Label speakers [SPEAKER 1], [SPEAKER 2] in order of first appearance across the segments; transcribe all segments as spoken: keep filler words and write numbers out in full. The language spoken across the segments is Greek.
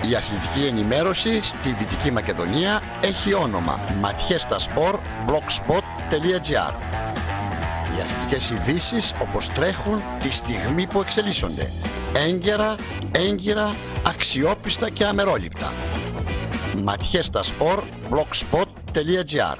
[SPEAKER 1] Η αθλητική ενημέρωση στη Δυτική Μακεδονία έχει όνομα ματιέστασπορ blogspot τελεία gr. Οι αθλητικές ειδήσεις όπως τρέχουν τη στιγμή που εξελίσσονται. Έγκαιρα, έγκυρα, αξιόπιστα και αμερόληπτα. ματιέστασπορ blogspot τελεία gr.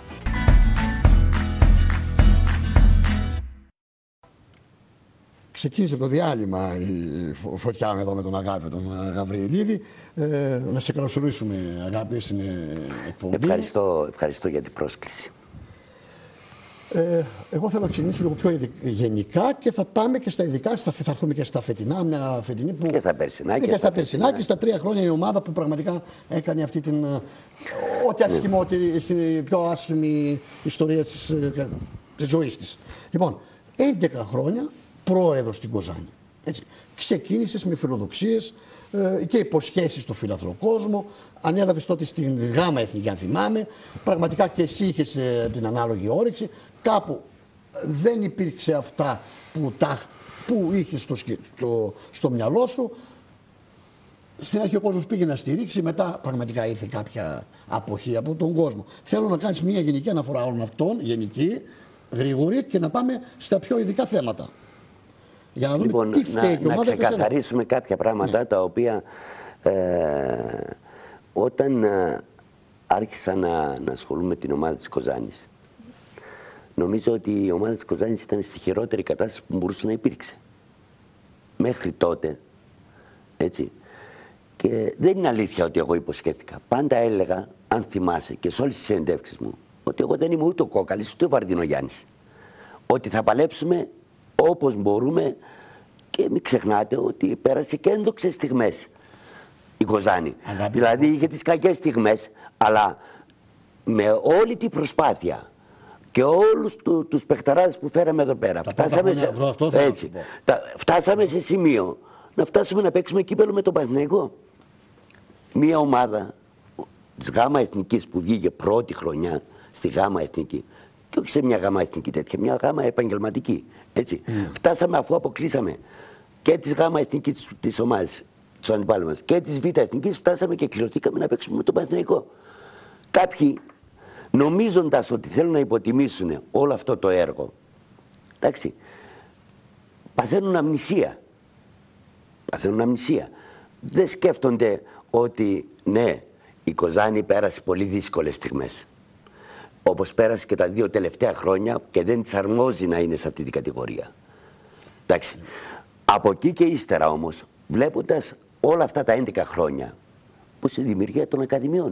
[SPEAKER 2] Ξεκίνησε το διάλειμμα η φωτιά εδώ με τον Αγάπη, τον Γαβριελίδη. Ε, να σε καλωσορίσουμε, Αγάπη, στην εκπομπή.
[SPEAKER 3] Ευχαριστώ, ευχαριστώ για την πρόσκληση.
[SPEAKER 2] Ε, εγώ θέλω να ξεκινήσω λίγο πιο γενικά και θα πάμε και στα ειδικά, θα έρθουμε και στα φετινά, μια φετινή που...
[SPEAKER 3] Και στα περσινά.
[SPEAKER 2] Και, και στα περσινά και στα τρία χρόνια η ομάδα που πραγματικά έκανε αυτή την... ό,τι άσχημότερη, στην πιο άσχημη ιστορία της, της ζωής της. Λοιπόν, έντεκα χρόνια πρόεδρος στην Κοζάνη. Έτσι. Ξεκίνησες με φιλοδοξίες ε, και υποσχέσεις στο φιλαθρό κόσμο. Ανέλαβες τότε στην Γάμα Εθνική, αν θυμάμαι. Πραγματικά και εσύ είχες ε, την ανάλογη όρεξη. Κάπου δεν υπήρξε αυτά που, τα, που είχες στο, στο, στο μυαλό σου. Στην αρχή ο κόσμος πήγε να στηρίξει, μετά πραγματικά ήρθε κάποια αποχή από τον κόσμο. Θέλω να κάνεις μια γενική αναφορά όλων αυτών, γενική, γρήγορη, και να πάμε στα πιο ειδικά θέματα. Για να δούμε
[SPEAKER 3] λοιπόν,
[SPEAKER 2] τι φταίει
[SPEAKER 3] να,
[SPEAKER 2] και η ομάδα.
[SPEAKER 3] Να ξεκαθαρίσουμε κάποια πράγματα, ναι, τα οποία ε, όταν ε, άρχισα να, να ασχολούμαι με την ομάδα της Κοζάνης, νομίζω ότι η ομάδα της Κοζάνης ήταν στη χειρότερη κατάσταση που μπορούσε να υπήρξε. Μέχρι τότε, έτσι. Και δεν είναι αλήθεια ότι εγώ υποσχέθηκα. Πάντα έλεγα, αν θυμάσαι και σε όλες τις συνεντεύξεις μου, ότι εγώ δεν είμαι ούτε ο Κόκαλης ούτε ο Βαρδινογιάννης. Ότι θα παλέψουμε όπως μπορούμε, και μην ξεχνάτε ότι πέρασε και ένδοξες στιγμές η Κοζάνη. Αγάπη. Δηλαδή είχε τις κακές στιγμές, αλλά με όλη την προσπάθεια και όλους του, τους παιχταράδες που φέραμε εδώ πέρα, φτάσαμε σε, έτσι, τα, φτάσαμε σε σημείο να φτάσουμε να παίξουμε κύπελλο με τον Παναθηναϊκό. Μια ομάδα της Γάμα Εθνικής που βγήκε πρώτη χρονιά στη Γάμα Εθνική, και όχι σε μια Γάμα Εθνική τέτοια, μια Γάμα επαγγελματική. Έτσι. Mm. Φτάσαμε, αφού αποκλείσαμε και τη Γάμα Εθνική της ομάδας, του αντιπάλου μας, και τη Β' Εθνικής, φτάσαμε και κληρωθήκαμε να παίξουμε με τον Παναθηναϊκό. Κάποιοι, νομίζοντας ότι θέλουν να υποτιμήσουν όλο αυτό το έργο, εντάξει, παθαίνουν αμνησία. Παθαίνουν αμνησία. Δεν σκέφτονται ότι ναι, η Κοζάνη πέρασε πολύ δύσκολες στιγμές. Όπως πέρασε και τα δύο τελευταία χρόνια, και δεν της αρμόζει να είναι σε αυτή την κατηγορία. Εντάξει. Από εκεί και ύστερα όμως, βλέποντας όλα αυτά τα έντεκα χρόνια που στη δημιουργία των ακαδημιών,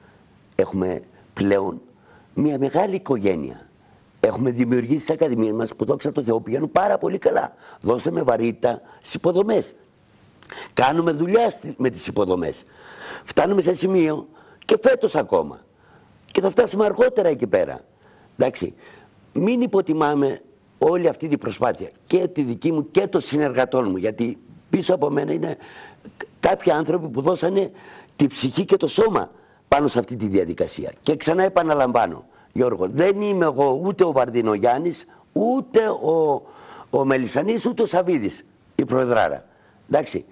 [SPEAKER 3] έχουμε πλέον μια μεγάλη οικογένεια. Έχουμε δημιουργήσει τις ακαδημίες μας που, δόξα τω Θεώ, πηγαίνουν πάρα πολύ καλά. Δώσαμε βαρύτητα στις υποδομές. Κάνουμε δουλειά με τις υποδομές. Φτάνουμε σε σημείο, και φέτος ακόμα, και θα φτάσουμε αργότερα εκεί πέρα. Εντάξει, μην υποτιμάμε όλη αυτή την προσπάθεια, και τη δική μου και των συνεργατών μου, γιατί πίσω από μένα είναι κάποιοι άνθρωποι που δώσανε τη ψυχή και το σώμα πάνω σε αυτή τη διαδικασία. Και ξανά επαναλαμβάνω, Γιώργο, δεν είμαι εγώ ούτε ο Βαρδινογιάννης, ούτε ο, ο Μελισσανής, ούτε ο Σαβίδης, η Προεδράρα. Εντάξει,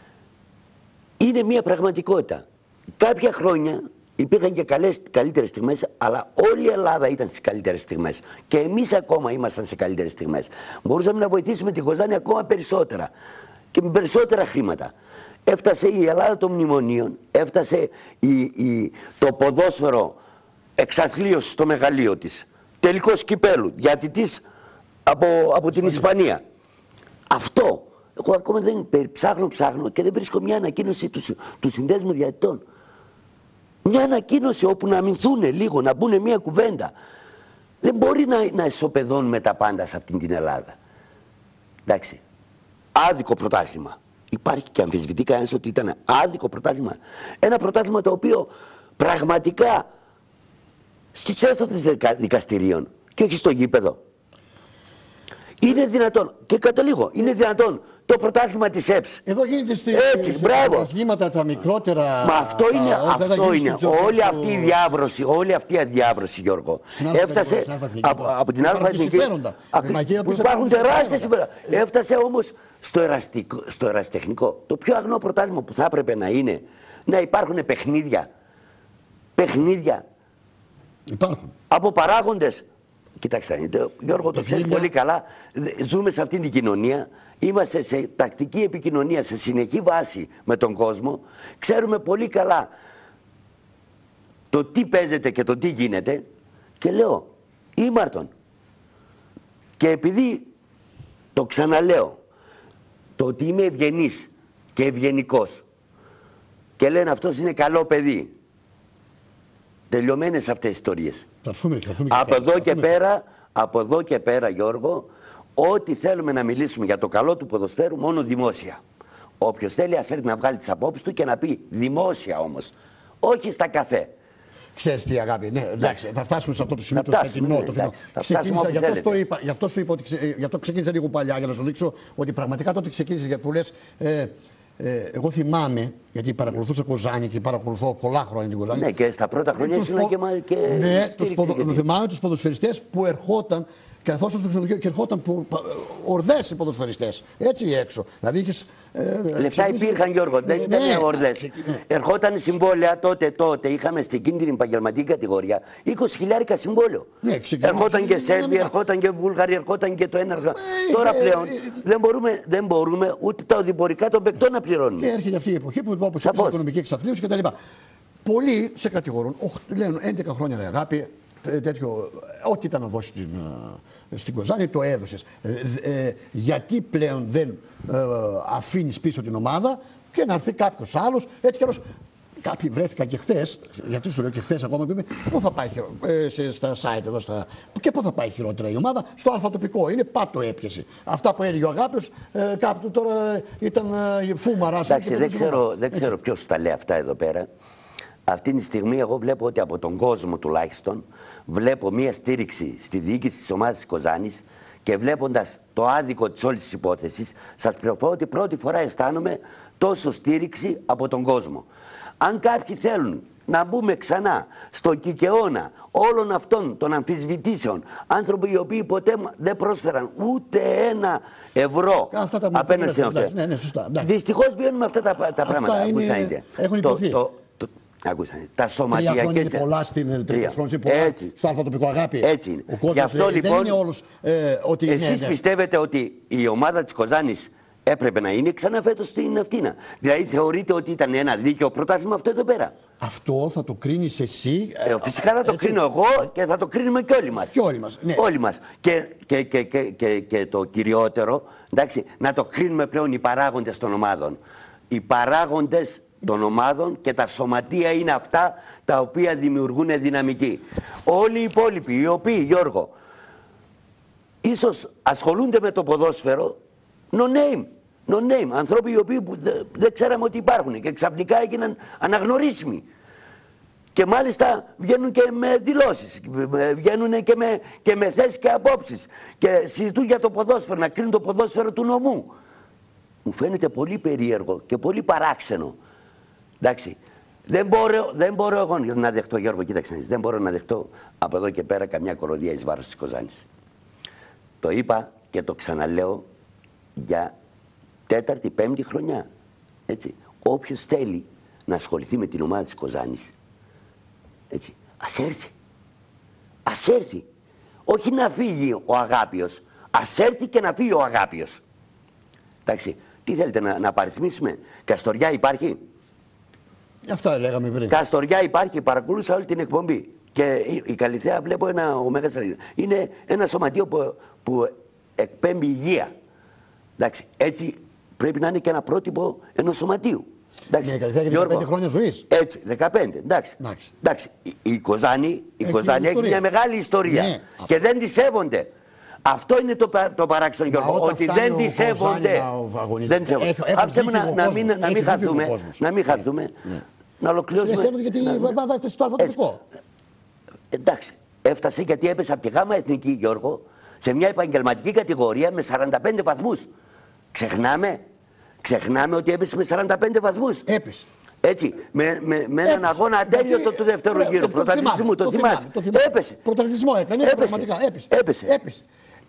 [SPEAKER 3] είναι μια πραγματικότητα. Κάποια χρόνια υπήρχαν και καλές, καλύτερες στιγμές, αλλά όλη η Ελλάδα ήταν στις καλύτερες στιγμές. Και εμείς ακόμα ήμασταν σε καλύτερες στιγμές. Μπορούσαμε να βοηθήσουμε την Κοζάνη ακόμα περισσότερα και με περισσότερα χρήματα. Έφτασε η Ελλάδα των μνημονίων, έφτασε η, η, το ποδόσφαιρο εξαθλίωση στο μεγαλείο της. Τελικός κυπέλου, διατητής από, από την Ισπανία. Αυτό. Εγώ ακόμα δεν ψάχνω, ψάχνω και δεν βρίσκω μια ανακοίνωση του, του Συνδέσμου Διαιτητών. Μια ανακοίνωση όπου να αμυνθούν λίγο, να μπουν μια κουβέντα. Δεν μπορεί να, να ισοπεδώνουμε τα πάντα σε αυτήν την Ελλάδα. Εντάξει. Άδικο πρωτάθλημα. Υπάρχει και αμφισβητεί κανένας ότι ήταν άδικο πρωτάθλημα. Ένα πρωτάθλημα το οποίο πραγματικά στις αίθουσες δικαστηρίων και όχι στο γήπεδο. Είναι δυνατόν, και καταλήγω, είναι δυνατόν το πρωτάθλημα της ΕΠΣ.
[SPEAKER 2] Εδώ γίνεται στη,
[SPEAKER 3] Έτσι,
[SPEAKER 2] σε
[SPEAKER 3] μπράβο.
[SPEAKER 2] πρωταθλήματα τα μικρότερα.
[SPEAKER 3] Μα αυτό είναι,
[SPEAKER 2] τα,
[SPEAKER 3] αυτό είναι. Όλη αυτή η διάβρωση, όλη αυτή η διάβρωση, Γιώργο, έφτασε από, από την Α' Εθνική. Που υπάρχουν τεράστια συμφέροντα. Έφτασε όμως στο, εραστικό, στο ερασιτεχνικό. Το πιο αγνό πρωτάθλημα που θα έπρεπε να είναι να υπάρχουν παιχνίδια. Παιχνίδια.
[SPEAKER 2] Υπάρχουν.
[SPEAKER 3] Από παράγοντες. Κοιτάξτε, Γιώργο, το ξέρεις πολύ καλά. Ζούμε σε αυτήν την κοινωνία. Είμαστε σε τακτική επικοινωνία, σε συνεχή βάση με τον κόσμο. Ξέρουμε πολύ καλά το τι παίζεται και το τι γίνεται. Και λέω, ήμαρτον. Και επειδή, το ξαναλέω, το ότι είμαι ευγενής και ευγενικός και λένε αυτός είναι καλό παιδί. Τελειωμένες αυτές οι ιστορίες.
[SPEAKER 2] Αρθούμε, αρθούμε
[SPEAKER 3] από, εδώ και πέρα, από εδώ και πέρα, Γιώργο, ό,τι θέλουμε να μιλήσουμε για το καλό του ποδοσφαίρου, μόνο δημόσια. Όποιος θέλει ας έρθει να βγάλει τις απόψεις του και να πει δημόσια όμως. Όχι στα καφέ.
[SPEAKER 2] Ξέρεις τι, αγάπη, ναι, εντάξει, θα φτάσουμε σε αυτό το σημείο το φετινό.
[SPEAKER 3] Ναι,
[SPEAKER 2] το φετινό. Ξεκίνησα, γι' αυτό, το είπα, γι' αυτό σου είπα ότι ξε, γι' αυτό ξεκίνησα λίγο παλιά, για να σου δείξω ότι πραγματικά τότε ξεκίνησε που λες. Ε, Ε, εγώ θυμάμαι, γιατί παρακολουθούσα Κοζάνη και παρακολουθώ πολλά χρόνια την Κοζάνη.
[SPEAKER 3] Ναι, και στα πρώτα χρόνια ήσουν και, και, και
[SPEAKER 2] ναι, τους ποδο... γιατί... θυμάμαι τους ποδοσφαιριστές που ερχόταν, καθόσουν στο ξενοδοχείο και ερχόταν που... ορδές οι ποδοσφαιριστές. Έτσι έξω. Δηλαδή είχες. Ε,
[SPEAKER 3] Λεφτά ξεκίνησε... υπήρχαν, Γιώργο, δεν ήταν ναι, ορδές. Ναι. Ερχόταν συμβόλαια τότε, τότε. Είχαμε στην εκείνη την επαγγελματική κατηγορία είκοσι χιλιάρικα συμβόλαιο. Ναι, ερχόταν και Σέρβοι, ερχόταν και Βούλγαροι, ερχόταν και το ένα. Τώρα πλέον δεν μπορούμε, δεν μπορούμε ούτε τα οδηπορικά των παικτών να πληρώνουμε.
[SPEAKER 2] Και έρχεται αυτή η εποχή που όπως είπες, η οικονομική εξαθλίωση κτλ. Πολλοί σε κατηγορούν, λένε έντεκα χρόνια ρε αγάπη, τέτοιο, ό,τι ήταν να δώσει στην, στην Κοζάνη το έδωσες. Ε, ε, γιατί πλέον δεν ε, αφήνεις πίσω την ομάδα και να έρθει κάποιος άλλος, έτσι κι άλλως. Κάποιοι βρέθηκαν και χθες, γιατί σου λέω και χθες ακόμα, είπε, πού θα πάει ε, σε, στα site εδώ, στα, και πού θα πάει χειρότερα η ομάδα, στο αλφατοπικό. Είναι πάτο έπιασε. Αυτά που έλεγε ο Αγάπης, ε, κάποιο τώρα ήταν ε, φούμαρα.
[SPEAKER 3] Εντάξει, δεν ξέρω, δεν ξέρω ποιος τα λέει αυτά εδώ πέρα. Αυτή τη στιγμή εγώ βλέπω ότι από τον κόσμο τουλάχιστον βλέπω μία στήριξη στη διοίκηση της ομάδας της Κοζάνης και βλέποντας το άδικο της όλης της υπόθεσης, σας πληροφορώ ότι πρώτη φορά αισθάνομαι τόσο στήριξη από τον κόσμο. Αν κάποιοι θέλουν να μπούμε ξανά στο κικαιώνα όλων αυτών των αμφισβητήσεων, άνθρωποι οι οποίοι ποτέ δεν πρόσφεραν ούτε ένα ευρώ απέναντι σε αυτές.
[SPEAKER 2] Ναι, ναι, σωστά.
[SPEAKER 3] Δυστυχώς βιώνουμε αυτά τα, τα πράγματα.
[SPEAKER 2] Είναι, έχουν υποθεί.
[SPEAKER 3] Το, το, το, ακούσατε, τα σωματιακές...
[SPEAKER 2] Τρία χρόνια είναι πολλά στην τρία χρόνια είναι πολλά
[SPEAKER 3] έτσι.
[SPEAKER 2] Στο αλφατοπικό, αγάπη.
[SPEAKER 3] Έτσι είναι.
[SPEAKER 2] Ο κόσμος
[SPEAKER 3] αυτό,
[SPEAKER 2] δεν
[SPEAKER 3] λοιπόν,
[SPEAKER 2] είναι όλους ε, ότι...
[SPEAKER 3] Εσείς
[SPEAKER 2] ναι, ναι.
[SPEAKER 3] πιστεύετε ότι η ομάδα της Κοζάνης έπρεπε να είναι ξανά φέτος στην Αθήνα. Δηλαδή θεωρείτε ότι ήταν ένα δίκαιο πρωτάθλημα αυτό εδώ πέρα.
[SPEAKER 2] Αυτό θα το κρίνεις εσύ.
[SPEAKER 3] Ε, φυσικά θα το έτσι. κρίνω εγώ και θα το κρίνουμε και όλοι μας.
[SPEAKER 2] Και όλοι μας. Ναι.
[SPEAKER 3] Όλοι μας. Και, και, και, και, και, και το κυριότερο, εντάξει, να το κρίνουμε πλέον οι παράγοντες των ομάδων. Οι παράγοντες των ομάδων και τα σωματεία είναι αυτά τα οποία δημιουργούν δυναμική. Όλοι οι υπόλοιποι, οι οποίοι, Γιώργο, ίσως ασχολούνται με το ποδόσφαιρο, no name. No name. Ανθρώποι οι οποίοι δεν δε ξέραμε ότι υπάρχουν και ξαφνικά έγιναν αναγνωρίσιμοι. Και μάλιστα βγαίνουν και με δηλώσεις, βγαίνουν και με, και με θέσεις και απόψεις. Και συζητούν για το ποδόσφαιρο, να κρίνουν το ποδόσφαιρο του νομού. Μου φαίνεται πολύ περίεργο και πολύ παράξενο. Εντάξει. Δεν μπορώ, δεν μπορώ εγώ να δεχτώ, Γιώργο, κοίταξε, δεν μπορώ να δεχτώ από εδώ και πέρα καμιά κοροδία εις βάρος της Κοζάνης. Το είπα και το ξαναλέω για τέταρτη, πέμπτη χρονιά. Έτσι. Όποιος θέλει να ασχοληθεί με την ομάδα της Κοζάνης, έτσι, ας έρθει. Ας έρθει. Όχι να φύγει ο Αγάπιος. Ας έρθει και να φύγει ο Αγάπιος. Εντάξει. Τι θέλετε να, να παριθμίσουμε. Καστοριά υπάρχει.
[SPEAKER 2] Αυτά λέγαμε πριν.
[SPEAKER 3] Καστοριά υπάρχει. Παρακολούσα όλη την εκπομπή. Και η, η Καλυθέα βλέπω ένα ο Μέγας Σαρδίνας. Είναι ένα σωματείο που, που εκπέμπει υγεία. Εντάξει. Έτσι πρέπει να είναι και ένα πρότυπο ενός σωματείου. Εντάξει.
[SPEAKER 2] Ναι, Καλυθέα, για δεκαπέντε χρόνια ζωής.
[SPEAKER 3] Έτσι, δεκαπέντε. Εντάξει. Εντάξει. Εντάξει. Η, η Κοζάνη, η έχει, Κοζάνη έχει μια μεγάλη ιστορία. Ναι, και αυτό. Δεν τη σέβονται. Αυτό είναι το, το παράξενο, Γιώργο. Ότι δεν τη σέβονται. Δεν τη σέβονται. Άφησε με να, να μην, να μην χαθούμε. Να μην χαθούμε. Ναι. Να ολοκληρώσουμε.
[SPEAKER 2] Δεν σέβονται γιατί η ομάδα έφτασε στο αλφατοπικό.
[SPEAKER 3] Εντάξει. Έφτασε γιατί έπεσε από τη Γάμα Εθνική, Γιώργο, σε μια επαγγελματική κατηγορία με σαράντα πέντε βαθμούς. Ξεχνάμε, ξεχνάμε ότι έπεσε με σαράντα πέντε βαθμούς.
[SPEAKER 2] Έπεσε.
[SPEAKER 3] Έτσι, με, με, με έναν αγώνα ατέλειωτο του δεύτερου
[SPEAKER 2] ρε,
[SPEAKER 3] γύρου. Πρωταθλητισμού, το, το θυμάσαι. Έπεσε.
[SPEAKER 2] Πρωταθλητισμό έκανε,
[SPEAKER 3] έπεσε.
[SPEAKER 2] πραγματικά έπεσε.
[SPEAKER 3] Έπεσε.
[SPEAKER 2] έπεσε.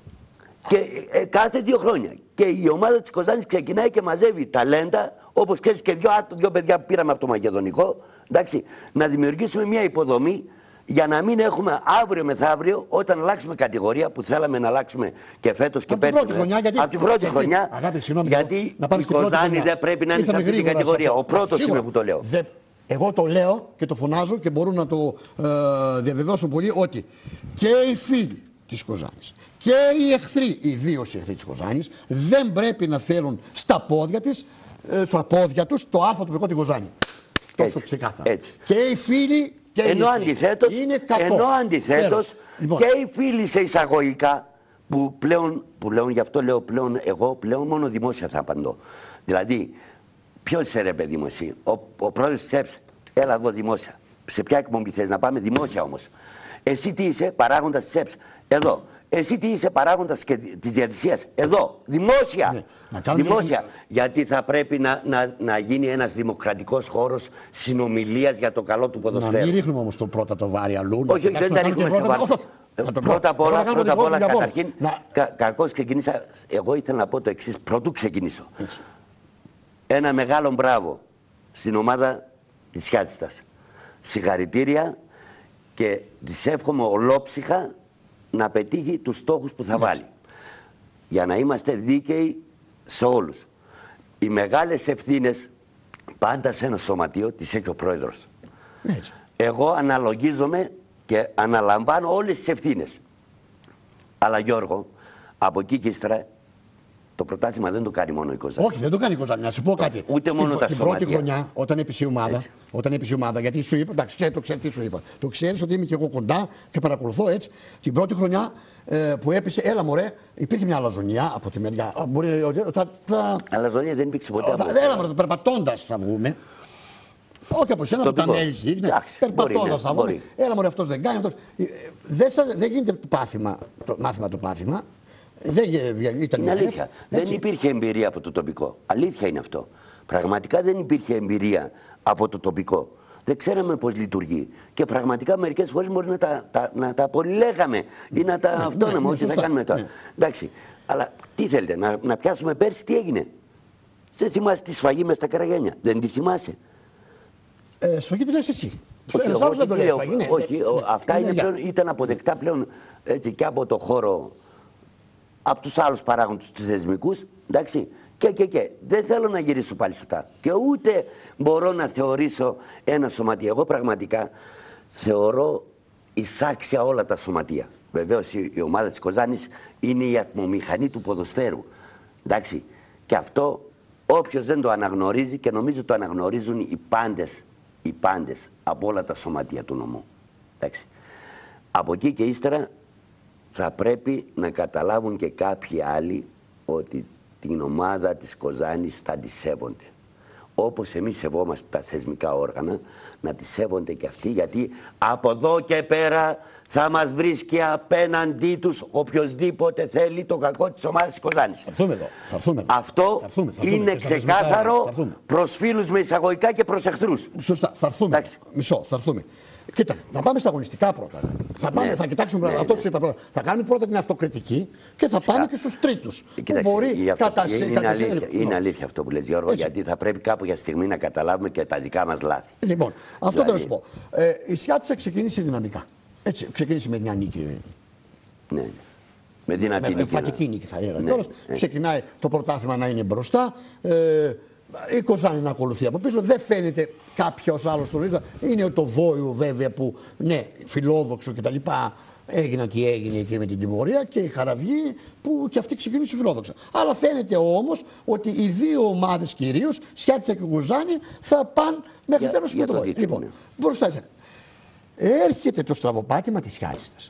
[SPEAKER 3] Και ε, κάθε δύο χρόνια. Και η ομάδα της Κοζάνης ξεκινάει και μαζεύει ταλέντα, όπως ξέρεις και δύο, δύο παιδιά που πήραμε από το Μακεδονικό, εντάξει, να δημιουργήσουμε μια υποδομή για να μην έχουμε αύριο μεθαύριο, όταν αλλάξουμε κατηγορία, που θέλαμε να αλλάξουμε και φέτος και πέρσι.
[SPEAKER 2] Από την πρώτη χρονιά, γιατί,
[SPEAKER 3] από την πρώτη
[SPEAKER 2] γιατί,
[SPEAKER 3] χρονιά,
[SPEAKER 2] αγάπη, συγνώμη,
[SPEAKER 3] γιατί
[SPEAKER 2] να
[SPEAKER 3] η Κοζάνη δεν πρέπει να είναι σε αυτή την κατηγορία. Ο πρώτος είμαι που το λέω.
[SPEAKER 2] Δε, εγώ το λέω και το φωνάζω και μπορούν να το ε, διαβεβαιώσουν πολλοί ότι και οι φίλοι της Κοζάνης και οι εχθροί, ιδίως οι εχθροί της Κοζάνης, δεν πρέπει να θέλουν στα πόδια της, ε, στα πόδια τους το άρθρο τοπικό την Κοζάνη. Τόσο
[SPEAKER 3] Έτσι,
[SPEAKER 2] ξεκάθαρα.
[SPEAKER 3] έτσι.
[SPEAKER 2] Και οι φίλοι και οι
[SPEAKER 3] ενώ
[SPEAKER 2] εχθροί.
[SPEAKER 3] αντιθέτως,
[SPEAKER 2] Είναι κακό.
[SPEAKER 3] ενώ αντιθέτως
[SPEAKER 2] λοιπόν.
[SPEAKER 3] και οι φίλοι σε εισαγωγικά που πλέον, που πλέον, γι' αυτό λέω πλέον, εγώ πλέον μόνο δημόσια θα απαντώ. Δηλαδή, ποιος είσαι ρε παιδί μου εσύ, ο, ο πρόεδρος της ΕΠΣ, έλα εδώ δημόσια. Σε ποια εκπομπή θες να πάμε, δημόσια όμως. Εσύ τι είσαι, παράγοντας της ΕΠΣ, εδώ. Εσύ τι είσαι, παράγοντας και της διατησίας, εδώ, δημόσια. Ναι, δημόσια. Μια... Γιατί θα πρέπει να, να, να γίνει ένας δημοκρατικός χώρος συνομιλίας για το καλό του ποδοσφαίρου.
[SPEAKER 2] Να μην ρίχνουμε όμως το πρώτα το βάρη αλλού.
[SPEAKER 3] Όχι, δεν τα ρίχνουμε σε βάρη. Πρώτα απ' όλα, πρώτα απ' όλα καταρχήν,
[SPEAKER 2] να...
[SPEAKER 3] κα, κακώς ξεκινήσα, εγώ ήθελα να πω το εξής, πρωτού ξεκινήσω. Έτσι. Ένα μεγάλο μπράβο στην ομάδα της Σιάτσιστας. Συγχαρητήρια και της εύχομαι ολόψυχα να πετύχει τους στόχους που θα Έτσι. βάλει. Για να είμαστε δίκαιοι σε όλους. Οι μεγάλες ευθύνες πάντα σε ένα σωματείο τις έχει ο πρόεδρος. Έτσι. Εγώ αναλογίζομαι και αναλαμβάνω όλες τις ευθύνες. Αλλά Γιώργο, από εκεί και ύστερα, το πρωτάθλημα δεν το κάνει μόνο η Κοζάνη.
[SPEAKER 2] Όχι, δεν το κάνει η Κοζάνη. Να σου πω κάτι.
[SPEAKER 3] Ούτε
[SPEAKER 2] Στην,
[SPEAKER 3] μόνο τα
[SPEAKER 2] την
[SPEAKER 3] σωματεία.
[SPEAKER 2] Πρώτη χρονιά, όταν έπεσε η ομάδα, όταν έπεσε η ομάδα, γιατί σου είπα, εντάξει, ξέρει, το ξέρει τι σου είπα. Το ξέρει ότι είμαι και εγώ κοντά και παρακολουθώ έτσι. Την πρώτη χρονιά ε, που έπεσε, έλα μωρέ, υπήρχε μια αλαζονιά από τη μεριά. Μπορεί, θα, θα...
[SPEAKER 3] Αλαζονία δεν υπήρξε ποτέ.
[SPEAKER 2] Θα, έλα μωρέ, περπατώντας θα βγούμε. Όχι από σένα που τα μέλη, ναι, περπατώντας θα βγούμε. Έλα μωρέ, αυτός δεν κάνει. Αυτός... Δεν, δεν γίνεται πάθημα, το, μάθημα το πάθημα. Δεν ήταν
[SPEAKER 3] είναι αλήθεια. Έτσι. Δεν υπήρχε εμπειρία από το τοπικό. Αλήθεια είναι αυτό. Πραγματικά δεν υπήρχε εμπειρία από το τοπικό. Δεν ξέραμε πώς λειτουργεί. Και πραγματικά μερικές φορές μπορεί να τα, τα, να τα απολύγαμε ή να τα ναι, αυτόναμε, ναι, ό,τι ναι, θα κάνουμε τώρα. Ναι. Εντάξει. Αλλά τι θέλετε, να, να πιάσουμε πέρσι τι έγινε. Δεν θυμάσαι τη σφαγή μες στα Καραγένια. Δεν τη θυμάσαι.
[SPEAKER 2] Ε, σφαγή τη λες εσύ.
[SPEAKER 3] Όχι, εγώ, δεν το λέω. Σφαγή, ναι, όχι, ναι, ναι, αυτά ναι, πλέον, ήταν αποδεκτά πλέον έτσι, και από το χώρο. Από τους άλλους παράγοντες τους θεσμικούς, εντάξει, και, και, και. Δεν θέλω να γυρίσω πάλι σε αυτά. Και ούτε μπορώ να θεωρήσω ένα σωματείο. Εγώ πραγματικά θεωρώ εισάξια όλα τα σωματεία. Βεβαίως η, η ομάδα της Κοζάνης είναι η ατμομηχανή του ποδοσφαίρου. Εντάξει, και αυτό όποιος δεν το αναγνωρίζει, και νομίζω το αναγνωρίζουν οι πάντες, οι πάντες από όλα τα σωματεία του νομού. Εντάξει. Από εκεί και ύστερα θα πρέπει να καταλάβουν και κάποιοι άλλοι ότι την ομάδα της Κοζάνης θα τη σέβονται. Όπως εμείς σεβόμαστε τα θεσμικά όργανα, να τη σέβονται και αυτοί, γιατί από εδώ και πέρα θα μας βρίσκει απέναντί τους οποιοσδήποτε θέλει το κακό της ομάδας της Κοζάνης.
[SPEAKER 2] Θα έρθουμε εδώ. Θα έρθουμε εδώ.
[SPEAKER 3] Αυτό
[SPEAKER 2] θα έρθουμε, θα έρθουμε,
[SPEAKER 3] είναι ξεκάθαρο προς φίλους με εισαγωγικά και προς εχθρούς.
[SPEAKER 2] Σωστά, θα έρθουμε. Μισό, θα έρθουμε. Κοίτα, θα πάμε στα αγωνιστικά πρώτα. Θα, πάμε, ναι, θα κοιτάξουμε, ναι, αυτό ναι. σου είπα πρώτα. Θα κάνουμε πρώτα την αυτοκριτική και θα πάμε και στους τρίτους.
[SPEAKER 3] Κοιτάξτε, μπορεί αυτό, κατά είναι, κατά αλήθεια, είναι, είναι αλήθεια αυτό που λες Γιώργο, έτσι. Γιατί θα πρέπει κάποια στιγμή να καταλάβουμε και τα δικά μας λάθη.
[SPEAKER 2] Λοιπόν, αυτό δηλαδή... θέλω να σου πω. Ε, η Σιάτσα ξεκίνησε δυναμικά. Έτσι, ξεκίνησε με μια νίκη.
[SPEAKER 3] Ναι. Με δυνατή νίκη.
[SPEAKER 2] Εμφατική νίκη θα έλεγα. Ναι, ναι. Ξεκινάει το πρωτάθλημα να είναι μπροστά. Ε, η Κοζάνη να ακολουθεί από πίσω. Δεν φαίνεται κάποιο άλλο στο ρίζα. Είναι το Βόηου βέβαια που ναι, φιλόδοξο κτλ. Έγινε τι έγινε εκεί με την τιμωρία και η Χαραυγή που και αυτή ξεκίνησε φιλόδοξα. Αλλά φαίνεται όμως ότι οι δύο ομάδες κυρίως, Σιάτσα και Κοζάνη, θα πάνε μέχρι τέλος με το Βόηου. Λοιπόν, ναι. Μπροστά σε. Έρχεται το στραβοπάτημα της Σιάτσιστας.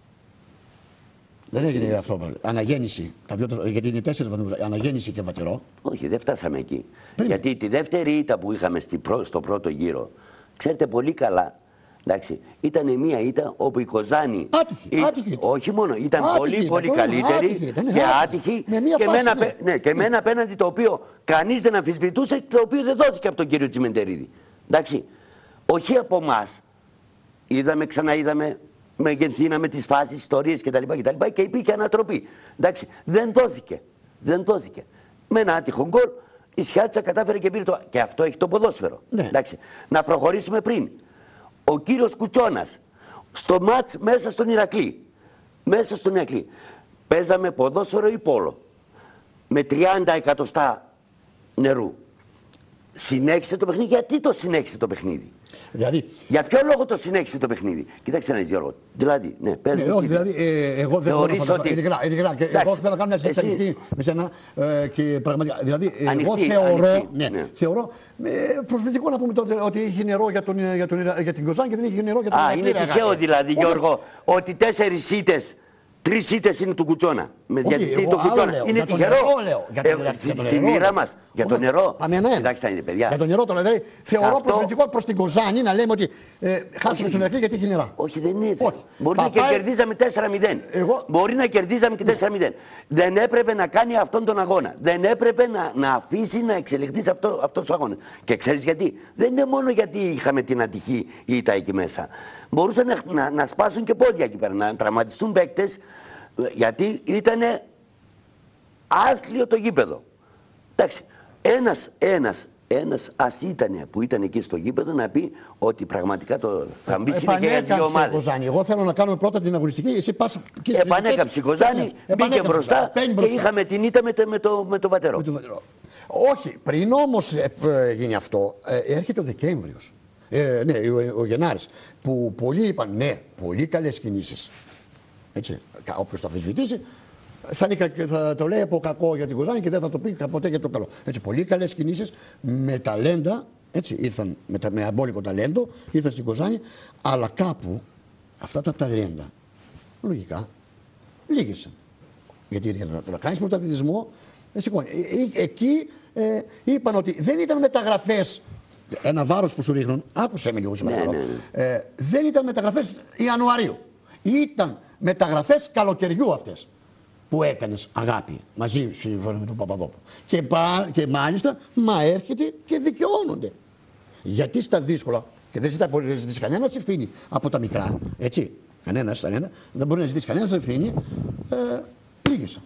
[SPEAKER 2] Δεν έγινε αυτό. Αναγέννηση, τα δύο, γιατί είναι τέσσερις βαθμούς, αναγέννηση και βατερό.
[SPEAKER 3] Όχι, δεν φτάσαμε εκεί. Πριν. Γιατί τη δεύτερη ήττα που είχαμε στη πρω, στο πρώτο γύρο, ξέρετε πολύ καλά, Εντάξει, ήταν μια ήττα όπου η Κοζάνη.
[SPEAKER 2] Άτυχη,
[SPEAKER 3] ή,
[SPEAKER 2] άτυχη.
[SPEAKER 3] Όχι μόνο, ήταν
[SPEAKER 2] Άτυχη
[SPEAKER 3] πολύ,
[SPEAKER 2] ήταν,
[SPEAKER 3] πολύ
[SPEAKER 2] το
[SPEAKER 3] καλύτερη
[SPEAKER 2] άτυχη ήταν,
[SPEAKER 3] και
[SPEAKER 2] άτυχη.
[SPEAKER 3] άτυχη.
[SPEAKER 2] Με μια
[SPEAKER 3] και,
[SPEAKER 2] φάση,
[SPEAKER 3] με ένα,
[SPEAKER 2] ναι.
[SPEAKER 3] ναι, και με ένα απέναντι το οποίο κανείς δεν αμφισβητούσε και το οποίο δεν δόθηκε από τον κύριο Τσιμεντερίδη. Εντάξει, όχι από εμάς. Είδαμε, ξαναείδαμε, μεγενθύναμε τις φάσεις, ιστορίες κτλ. κτλ. Και υπήρχε ανατροπή. Εντάξει, δεν δόθηκε. Δεν δόθηκε. Με ένα άτυχο γκολ η Σιάτσα κατάφερε και πήρε το. Και αυτό έχει το ποδόσφαιρο.
[SPEAKER 2] Ναι.
[SPEAKER 3] Εντάξει, να προχωρήσουμε πριν. Ο κύριος Κουτσόνας στο μάτς μέσα στον Ηρακλή. Μέσα στον Ηρακλή. Παίζαμε ποδόσφαιρο ή πόλο. Με τριάντα εκατοστά νερού. Συνέχισε το παιχνίδι. Γιατί το συνέχισε το παιχνίδι?
[SPEAKER 2] Δηλαδή,
[SPEAKER 3] Για ποιο λόγο το συνέχισε το παιχνίδι? Κοίταξε να δεις, Γιώργο. Δηλαδή, ναι, πες
[SPEAKER 2] ναι,
[SPEAKER 3] μου.
[SPEAKER 2] όχι, δηλαδή, ε, εγώ δεν μπορώ να φανταστώ. Ειλικρινά, ειλικρινά, και εγώ θέλω να κάνω μια συζήτηση ανοιχτή με σένα ε, και πραγματικά. Δηλαδή, ε,
[SPEAKER 3] Ανοιχτή,
[SPEAKER 2] εγώ θεωρώ,
[SPEAKER 3] ανοιχτή,
[SPEAKER 2] ναι,
[SPEAKER 3] ναι.
[SPEAKER 2] θεωρώ ε, προσβλητικό να πούμε τότε ότι είχε νερό για, τον, για, τον, για την Κοζάνη και δεν είχε νερό για τον
[SPEAKER 3] Α,
[SPEAKER 2] Ηρακλή.
[SPEAKER 3] είναι τυχαίο δηλαδή, Γιώργο, ότι τέσσερις ήττες, τρεις ήττες είναι του Κουτσόνα. Με
[SPEAKER 2] Όχι,
[SPEAKER 3] διαιτητή
[SPEAKER 2] εγώ
[SPEAKER 3] του
[SPEAKER 2] άλλο
[SPEAKER 3] Κουτσόνα.
[SPEAKER 2] λέω,
[SPEAKER 3] Είναι
[SPEAKER 2] για το
[SPEAKER 3] τυχερό.
[SPEAKER 2] νερό λέω, για το
[SPEAKER 3] Ε,
[SPEAKER 2] νερό,
[SPEAKER 3] στη-
[SPEAKER 2] για το
[SPEAKER 3] Στη
[SPEAKER 2] νερό
[SPEAKER 3] μοίρα
[SPEAKER 2] λέω.
[SPEAKER 3] μας, για το
[SPEAKER 2] Όχι,
[SPEAKER 3] νερό.
[SPEAKER 2] πάμε ένα-ένα.
[SPEAKER 3] Κοιτάξτε να δείτε, παιδιά.
[SPEAKER 2] Για το νερό το λέω. Δηλαδή, θεωρώ
[SPEAKER 3] αυτό-
[SPEAKER 2] προσβλητικό προς την Κοζάνη να λέμε ότι ε, χάσαμε στον Ηρακλή γιατί είχε νερά.
[SPEAKER 3] Όχι, δεν είναι.
[SPEAKER 2] Όχι.
[SPEAKER 3] Μπορεί
[SPEAKER 2] Θα
[SPEAKER 3] να και
[SPEAKER 2] πάει-
[SPEAKER 3] κερδίζαμε τέσσερα μηδέν.
[SPEAKER 2] Εγώ-
[SPEAKER 3] Μπορεί να κερδίζαμε και τέσσερα μηδέν. Δεν έπρεπε να κάνει αυτόν τον αγώνα. Δεν έπρεπε να, να αφήσει να εξελιχθεί σε αυτό, αυτός ο αγώνα. Και ξέρεις γιατί? Δεν είναι μόνο γιατί είχαμε την ατυχή ήττα εκεί μέσα. Μπορούσαν να, να, να σπάσουν και πόδια εκεί πέρα, να τραυματιστούν παίκτες, γιατί ήταν άθλιο το γήπεδο. Εντάξει, ένας, ένας, ένας ας ήτανε που ήταν εκεί στο γήπεδο να πει ότι πραγματικά το θα μπει είναι και για δύο ομάδες.
[SPEAKER 2] Κοζάνη. Εγώ θέλω να κάνουμε πρώτα την αγωνιστική. Εσύ πας και
[SPEAKER 3] Επανέκαμψε η Κοζάνη, μπήκε μπροστά και είχαμε την ήττα με το, με το, με το Βατερό.
[SPEAKER 2] Με το Βατερό. Όχι, πριν όμως ε, ε, γίνει αυτό, ε, έρχεται ο Δεκέμβριος. Ε, ναι, ο, ο Γενάρης. Που πολλοί είπαν ναι, πολύ καλές κινήσεις. Έτσι. Όποιος το αμφισβητήσει, θα, θα το λέει από κακό για την Κοζάνη και δεν θα το πει ποτέ για το καλό. Έτσι, πολύ καλές κινήσεις με ταλέντα, έτσι, ήρθαν με, τα, με αμπόλικο ταλέντο, ήρθαν στην Κοζάνη, αλλά κάπου αυτά τα ταλέντα, λογικά, λύγησαν. Γιατί για να, να κάνεις πρωταθλητισμό, ε, σηκώνει. Ε, ε, εκεί ε, είπαν ότι δεν ήταν μεταγραφές, ένα βάρος που σου ρίχνουν, άκουσέ με λίγο σήμερα,
[SPEAKER 3] Ναι, ναι, ναι.
[SPEAKER 2] ε, δεν ήταν μεταγραφές Ιανουαρίου. Ήταν μεταγραφές καλοκαιριού αυτές που έκανες αγάπη μαζί σύμφωνα με τον Παπαδόπουλο. Και, πα, και μάλιστα, μα έρχεται και δικαιώνονται. Γιατί στα δύσκολα, και δεν ζητάει να ζητήσει κανένα ευθύνη από τα μικρά, έτσι. Κανένα, κανένα, δεν μπορεί να ζητήσει κανένα ευθύνη, ε, λύγησαν.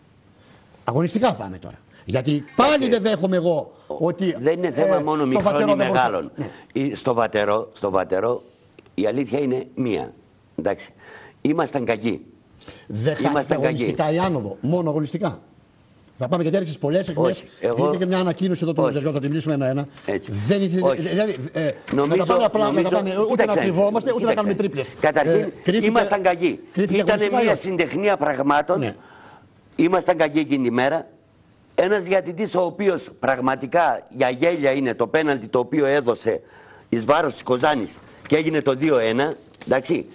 [SPEAKER 2] Αγωνιστικά πάμε τώρα. Γιατί πάλι δεν δέχομαι εγώ ότι.
[SPEAKER 3] Δεν είναι θέμα
[SPEAKER 2] ε,
[SPEAKER 3] μόνο μικρών ή μεγάλων. Ναι. Στο, βατερό, στο Βατερό η αλήθεια είναι μία. Εντάξει. Ήμασταν κακοί.
[SPEAKER 2] Δεν χάθηκε αγωνιστικά η άνοδο, μόνο αγωνιστικά. Θα πάμε γιατί έριξε πολλές εκμές. Βγήκε και μια ανακοίνωση εδώ το Λευτερικό, θα τη μιλήσουμε ένα-ένα. Δεν ήθελε. Δηλαδή, ε, νομίζω, να τα πάμε απλά, νομίζω, να τα πάμε, ούτε κοίταξε, να κρυβόμαστε, ούτε κοίταξε, να κάνουμε τρίπλες.
[SPEAKER 3] Καταρχήν, ε, ήμασταν κακοί. Ήταν μια συντεχνία πραγμάτων.
[SPEAKER 2] Ναι.
[SPEAKER 3] Ήμασταν κακοί εκείνη τη μέρα. Ένας διαιτητής ο οποίος πραγματικά για γέλια είναι το πέναλτι το οποίο έδωσε εις βάρος της Κοζάνης και έγινε το δύο ένα. Εντάξει.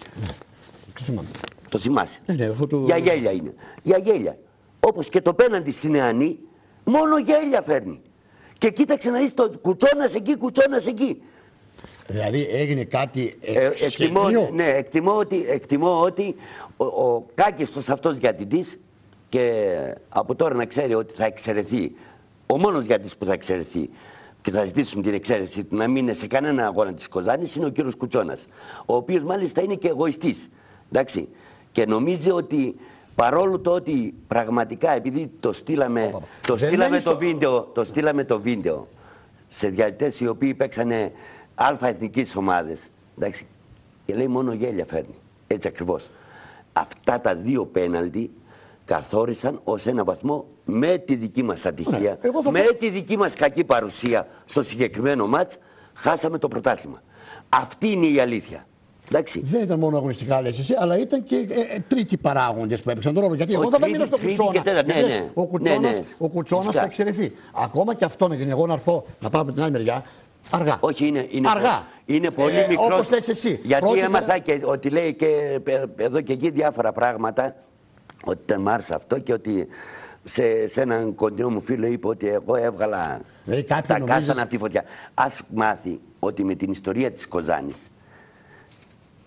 [SPEAKER 2] Ναι.
[SPEAKER 3] Το θυμάσαι.
[SPEAKER 2] Ε, ναι, το...
[SPEAKER 3] Για γέλια είναι. Για γέλια. Όπως και το πέναντι στην Νεανή, μόνο γέλια φέρνει. Και κοίταξε να δεις το κουτσόνας εκεί, κουτσόνας εκεί.
[SPEAKER 2] Δηλαδή έγινε κάτι
[SPEAKER 3] ε, εκτιμώ, ναι, εκτιμώ ότι, εκτιμώ ότι ο, ο κάκιστος αυτός διαιτητής και από τώρα να ξέρει ότι θα εξαιρεθεί, ο μόνος διαιτητής που θα εξαιρεθεί και θα ζητήσουμε την εξαίρεση του να μην είναι σε κανένα αγώνα της Κοζάνης είναι ο κύριος Κουτσόνας, ο οποίος μάλιστα είναι και εγωιστής. Εντάξει. Και νομίζει ότι παρόλο το ότι πραγματικά επειδή το στείλαμε, το, στείλαμε το, βίντεο, το στείλαμε το βίντεο σε διαιτητές οι οποίοι παίξανε αλφα εθνικής ομάδες, εντάξει, και λέει μόνο γέλια φέρνει. Έτσι ακριβώς. Αυτά τα δύο πέναλτι καθόρισαν ως ένα βαθμό με τη δική μας ατυχία, ναι, με τη δική μας κακή παρουσία στο συγκεκριμένο μάτς, χάσαμε το πρωτάθλημα. Αυτή είναι η αλήθεια. Εντάξει.
[SPEAKER 2] Δεν ήταν μόνο αγωνιστικά, λες εσύ, αλλά ήταν και ε, ε, τρίτοι παράγοντες που έπαιξαν τον ρόλο. Γιατί
[SPEAKER 3] ο
[SPEAKER 2] εγώ δεν θα μείνω στο Κουτσόνα.
[SPEAKER 3] Ναι, ναι.
[SPEAKER 2] Ο Κουτσόνας,
[SPEAKER 3] ναι, ναι.
[SPEAKER 2] ο Κουτσόνας θα εξαιρεθεί. Ακόμα και αυτό να γίνει. Εγώ να έρθω να πάω από την άλλη μεριά. Αργά.
[SPEAKER 3] Όχι, είναι, είναι,
[SPEAKER 2] αργά.
[SPEAKER 3] είναι πολύ ε, μικρός.
[SPEAKER 2] Όπως λες εσύ.
[SPEAKER 3] Γιατί
[SPEAKER 2] Πρόκειται...
[SPEAKER 3] έμαθα και ότι λέει και εδώ και εκεί διάφορα πράγματα. Ότι ήταν μ' άρεσε αυτό και ότι σε, σε έναν κοντινό μου φίλο είπε ότι εγώ έβγαλα
[SPEAKER 2] δηλαδή,
[SPEAKER 3] τα
[SPEAKER 2] νομίζεις...
[SPEAKER 3] κάστανα από τη φωτιά. Ας μάθει ότι με την ιστορία της Κοζάνης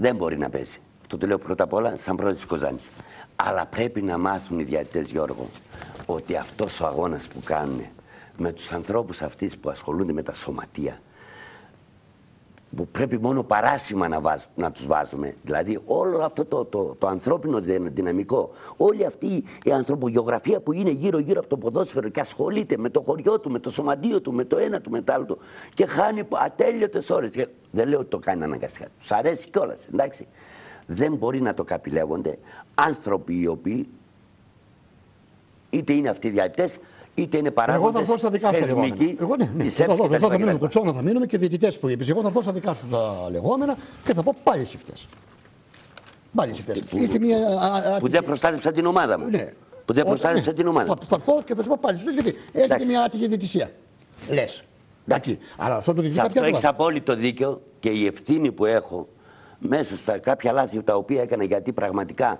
[SPEAKER 3] δεν μπορεί να παίζει. Αυτό το λέω πρώτα απ' όλα σαν πρόεδρος της Κοζάνης. Αλλά πρέπει να μάθουν οι διαιτητές, Γιώργο, ότι αυτός ο αγώνας που κάνουν με τους ανθρώπους αυτής που ασχολούνται με τα σωματεία, που πρέπει μόνο παράσημα να, βάζ, να τους βάζουμε, δηλαδή όλο αυτό το, το, το ανθρώπινο δυναμικό, όλη αυτή η ανθρωπογεωγραφία που είναι γύρω-γύρω από το ποδόσφαιρο και ασχολείται με το χωριό του, με το σωματείο του, με το ένα του, με το άλλο του και χάνει ατέλειωτες ώρες. Και δεν λέω ότι το κάνει αναγκαστικά, τους αρέσει κιόλας, εντάξει. Δεν μπορεί να το καπηλεύονται άνθρωποι οι οποίοι είτε είναι αυτοί οι διαιτητές, είτε είναι παράγοντες.
[SPEAKER 2] Εγώ θα έρθω στα δικά σου τα λεγόμενα. Εγώ ναι, ναι. Εδώ, εδώ θα μείνουμε κοτσόνα, θα μείνουμε και διαιτητές που είπες. Εγώ θα έρθω στα δικά σου τα λεγόμενα και θα πω πάλι εσύ φταίς. Πάλι εσύ φταίς.
[SPEAKER 3] Που, μια, α, α, που δεν προστάτεψα την ομάδα μου.
[SPEAKER 2] Ναι.
[SPEAKER 3] Που δεν προστάτεψα ναι. την ομάδα.
[SPEAKER 2] Θα, θα έρθω και θα σου πω πάλι εσύ φταίς γιατί έχετε μια άτυχη διαιτησία. Λες. Εντάξει. Αλλά αυτό το διαιτητή
[SPEAKER 3] αυτό έχεις απόλυτο δίκιο και η ευθύνη που έχω μέσα στα κάποια λάθη τα οποία έκανα, γιατί πραγματικά.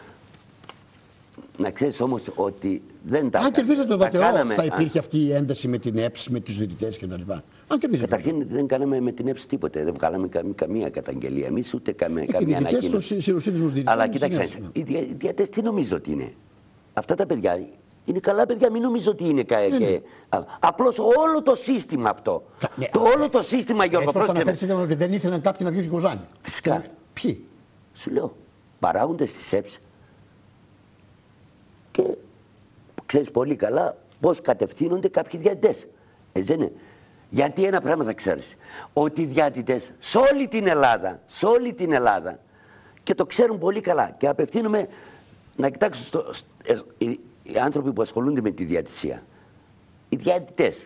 [SPEAKER 3] Να ξέρεις όμως ότι δεν τα.
[SPEAKER 2] Αν κερδίζετε το Βατερό, θα υπήρχε αυτή η ένταση με την ΕΠΣ, με τους διαιτητές κτλ. Αν κερδίζετε.
[SPEAKER 3] Καταρχήν δεν κάναμε με την ΕΠΣ τίποτε. Δεν βγάλαμε καμία καταγγελία εμείς, ούτε καμία ανακοίνωση. Αλλά κοίταξε, οι διαιτητές τι νομίζω ότι είναι. Αυτά τα παιδιά είναι καλά παιδιά, μην νομίζω ότι είναι. Ναι, ναι. Απλώς όλο το σύστημα αυτό. Ναι, το όλο το σύστημα, Γιώργο.
[SPEAKER 2] Πώς θα αναφέρεις ότι δεν ήθελαν κάποιοι να βγουν στην Κοζάνη.
[SPEAKER 3] Φυσικά.
[SPEAKER 2] Ποιοι.
[SPEAKER 3] Σου λέω, παράγοντες της ΕΠΣ. Και ξέρεις πολύ καλά πώς κατευθύνονται κάποιοι διαιτητές. Έτσι είναι. Γιατί ένα πράγμα θα ξέρεις. Ότι οι διαιτητές σε όλη την Ελλάδα, σε όλη την Ελλάδα, και το ξέρουν πολύ καλά, και απευθύνομαι να κοιτάξουν στο, ε, οι, οι άνθρωποι που ασχολούνται με τη διαιτησία. Οι διαιτητές,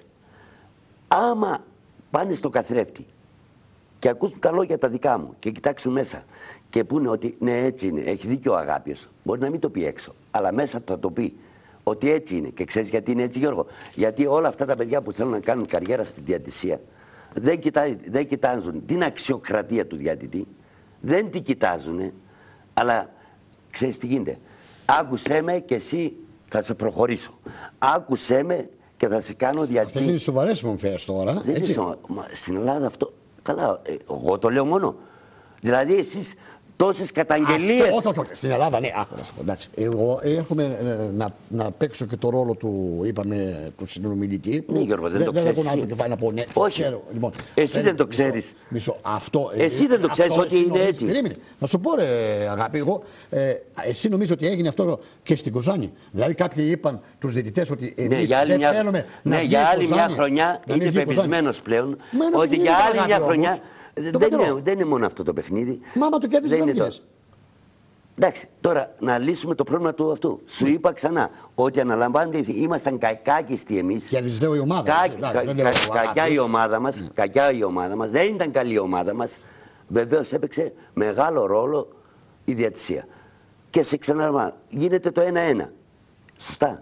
[SPEAKER 3] άμα πάνε στο καθρέφτη και ακούσουν τα λόγια τα δικά μου και κοιτάξουν μέσα και πούνε ότι ναι, έτσι είναι, έχει δίκιο ο Αγάπιος, μπορεί να μην το πει έξω, αλλά μέσα θα το πει ότι έτσι είναι. Και ξέρεις γιατί είναι έτσι, Γιώργο? Γιατί όλα αυτά τα παιδιά που θέλουν να κάνουν καριέρα στη διαιτησία δεν, κοιτά, δεν κοιτάζουν την αξιοκρατία του διαιτητή, δεν την κοιτάζουν, αλλά ξέρεις τι γίνεται. Άκουσέ με και εσύ θα σε προχωρήσω. Άκουσέ με και θα σε κάνω διαιτητή.
[SPEAKER 2] Αυτές είναι σοβαρές μορφές τώρα.
[SPEAKER 3] Δεν έτσι. Είναι σοβα... Μα, στην Ελλάδα αυτό. Καλά, εγώ το λέω μόνο. Δηλαδή εσείς τόσες καταγγελίες.
[SPEAKER 2] Αυτό, όχι, όχι, όχι. Στην Ελλάδα, ναι, άκου να σου πω. Εντάξει. Εγώ έχουμε να, να παίξω και το ρόλο του, είπαμε, του συνομιλητή.
[SPEAKER 3] Ναι, Γιώργο, δεν, δεν το ξέρεις. Δεν
[SPEAKER 2] έχω να το κεφάλι να πω ναι.
[SPEAKER 3] Όχι.
[SPEAKER 2] Ξέρω. Λοιπόν,
[SPEAKER 3] εσύ
[SPEAKER 2] φέρει,
[SPEAKER 3] δεν το
[SPEAKER 2] μισό,
[SPEAKER 3] ξέρεις.
[SPEAKER 2] Μισό. Αυτό,
[SPEAKER 3] εσύ ε, δεν το ξέρεις ότι είναι έτσι.
[SPEAKER 2] Περίμενε. Να σου πω, ρε αγάπη, εγώ, ε, εσύ νομίζω ότι έγινε αυτό και στην Κοζάνη? Δηλαδή κάποιοι είπαν τους διαιτητές ότι εμείς
[SPEAKER 3] ναι,
[SPEAKER 2] δεν
[SPEAKER 3] μια...
[SPEAKER 2] θέλουμε
[SPEAKER 3] ναι,
[SPEAKER 2] να βγει
[SPEAKER 3] για άλλη
[SPEAKER 2] Κοζάνη,
[SPEAKER 3] μια χρονιά είναι πεπισμένος πλέον ότι για άλλη μια χρονιά. Δεν είναι, δεν είναι μόνο αυτό το παιχνίδι.
[SPEAKER 2] Μάμα το κέρδισε δεν το...
[SPEAKER 3] Εντάξει, τώρα να λύσουμε το πρόβλημα του αυτού. Σου ναι. είπα ξανά ότι αναλαμβάνονται, ήμασταν κάκιστοι εμείς.
[SPEAKER 2] Και δεν λέω η ομάδα.
[SPEAKER 3] Κα, κα, κα, κακιά η ομάδα μας, ναι. κακιά η ομάδα μας, δεν ήταν καλή η ομάδα μας. Βεβαίως έπαιξε μεγάλο ρόλο η διαιτησία. Και σε ξαναλαμβάνω, γίνεται το ένα ένα. Σωστά.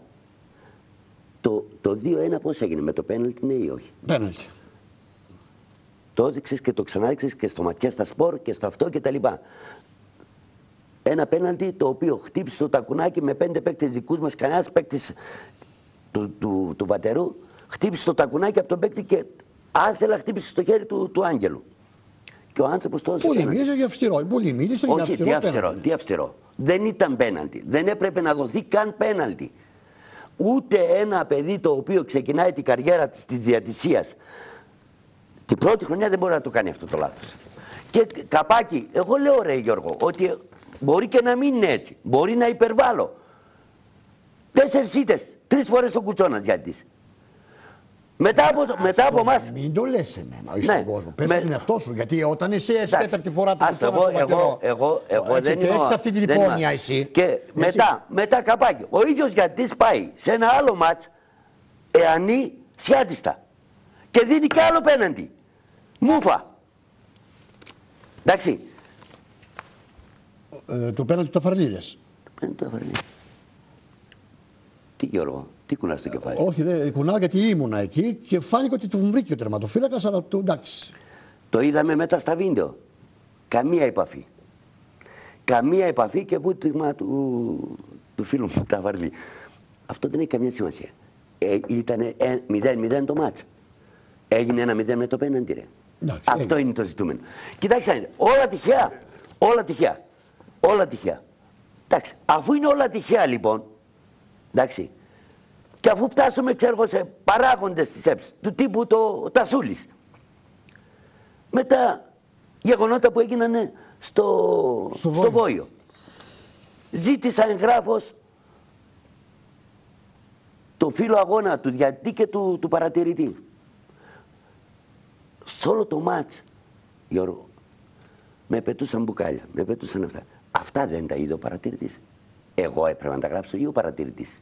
[SPEAKER 3] Το, το δύο ένα πώς έγινε, με το πέναλτι, ναι ή όχι?
[SPEAKER 2] Πέναλτι.
[SPEAKER 3] Το έδειξες και το ξανάδειξες και στο ματιά στα σπορ και στο αυτό και τα λοιπά. Ένα πέναλτι το οποίο χτύπησε το τακουνάκι με πέντε παίκτες δικούς μας, κανένας παίκτης του, του, του Βατερού, χτύπησε το τακουνάκι από τον παίκτη και άθελα χτύπησε στο χέρι του, του Άγγελου. Και ο άνθρωπος τόσο.
[SPEAKER 2] Πολύ μίλησε για αυστηρό. Πολύ μίλησε για αυστηρό.
[SPEAKER 3] Τι αυστηρό, τι αυστηρό. Δεν ήταν πέναλτι. Δεν έπρεπε να δοθεί καν πέναλτι. Ούτε ένα παιδί το οποίο ξεκινάει την καριέρα της διαιτησίας την πρώτη χρονιά δεν μπορεί να το κάνει αυτό το λάθος. Και καπάκι, εγώ λέω ρε Γιώργο, ότι μπορεί και να μην είναι έτσι. Μπορεί να υπερβάλλω. Τέσσερις ήττες, τρεις φορές ο Κουτσόνας διαιτητής. Μετά από, αυτό, μετά από εμάς.
[SPEAKER 2] Μην το λες εμένα, ναι, στον κόσμο. Πες με... τον εαυτό σου. Γιατί όταν εσύ έτσι τέταρτη φορά το Κουτσόνα
[SPEAKER 3] εγώ, εγώ, εγώ, εγώ δεν είμαι.
[SPEAKER 2] Έχεις αυτή την υπόνοια εσύ.
[SPEAKER 3] Και έτσι. μετά, μετά καπάκι. Ο ίδιος διαιτητής πάει σε ένα άλλο μάτς, εανή σιάτιστα. Και δίνει και άλλο πέναντι. Μούφα. Εντάξει.
[SPEAKER 2] Ε, το πέναντι του Ταφαρλίδες.
[SPEAKER 3] Το πέναντι του Ταφαρλίδες. Τι Γιώργο, τι κουνάς το κεφάλι?
[SPEAKER 2] Όχι, δεν κουνάω γιατί ήμουνα εκεί και φάνηκε ότι του βρήκε ο τερματοφύλακας, αλλά του εντάξει.
[SPEAKER 3] Το είδαμε μετά στα βίντεο. Καμία επαφή. Καμία επαφή και βούτυγμα του, του φίλου μου Ταφαρλή. Αυτό δεν έχει καμία σημασία. Ε, ήταν μηδέν μηδέν το μάτς. Έγινε ένα μηδέν με το πέναντι ρε. Εντάξει, αυτό έγινε. Είναι το ζητούμενο. Κοιτάξτε, όλα τυχαία. Όλα τυχαία. Όλα τυχαία. Εντάξει, αφού είναι όλα τυχαία λοιπόν, εντάξει, και αφού φτάσουμε, ξέρω, σε παράγοντες της ΕΠΣ, του τύπου το Τασούλης, με τα γεγονότα που έγιναν στο, στο, στο Βόιο. Ζήτησα εγγράφος το φύλλο αγώνα του διαιτητή και του, του παρατηρητή. Σε όλο το μάτς, Γιώργο, με πετούσαν μπουκάλια, με πετούσαν αυτά. Αυτά δεν τα είδε ο παρατηρητής. Εγώ έπρεπε να τα γράψω ή ο παρατηρητής.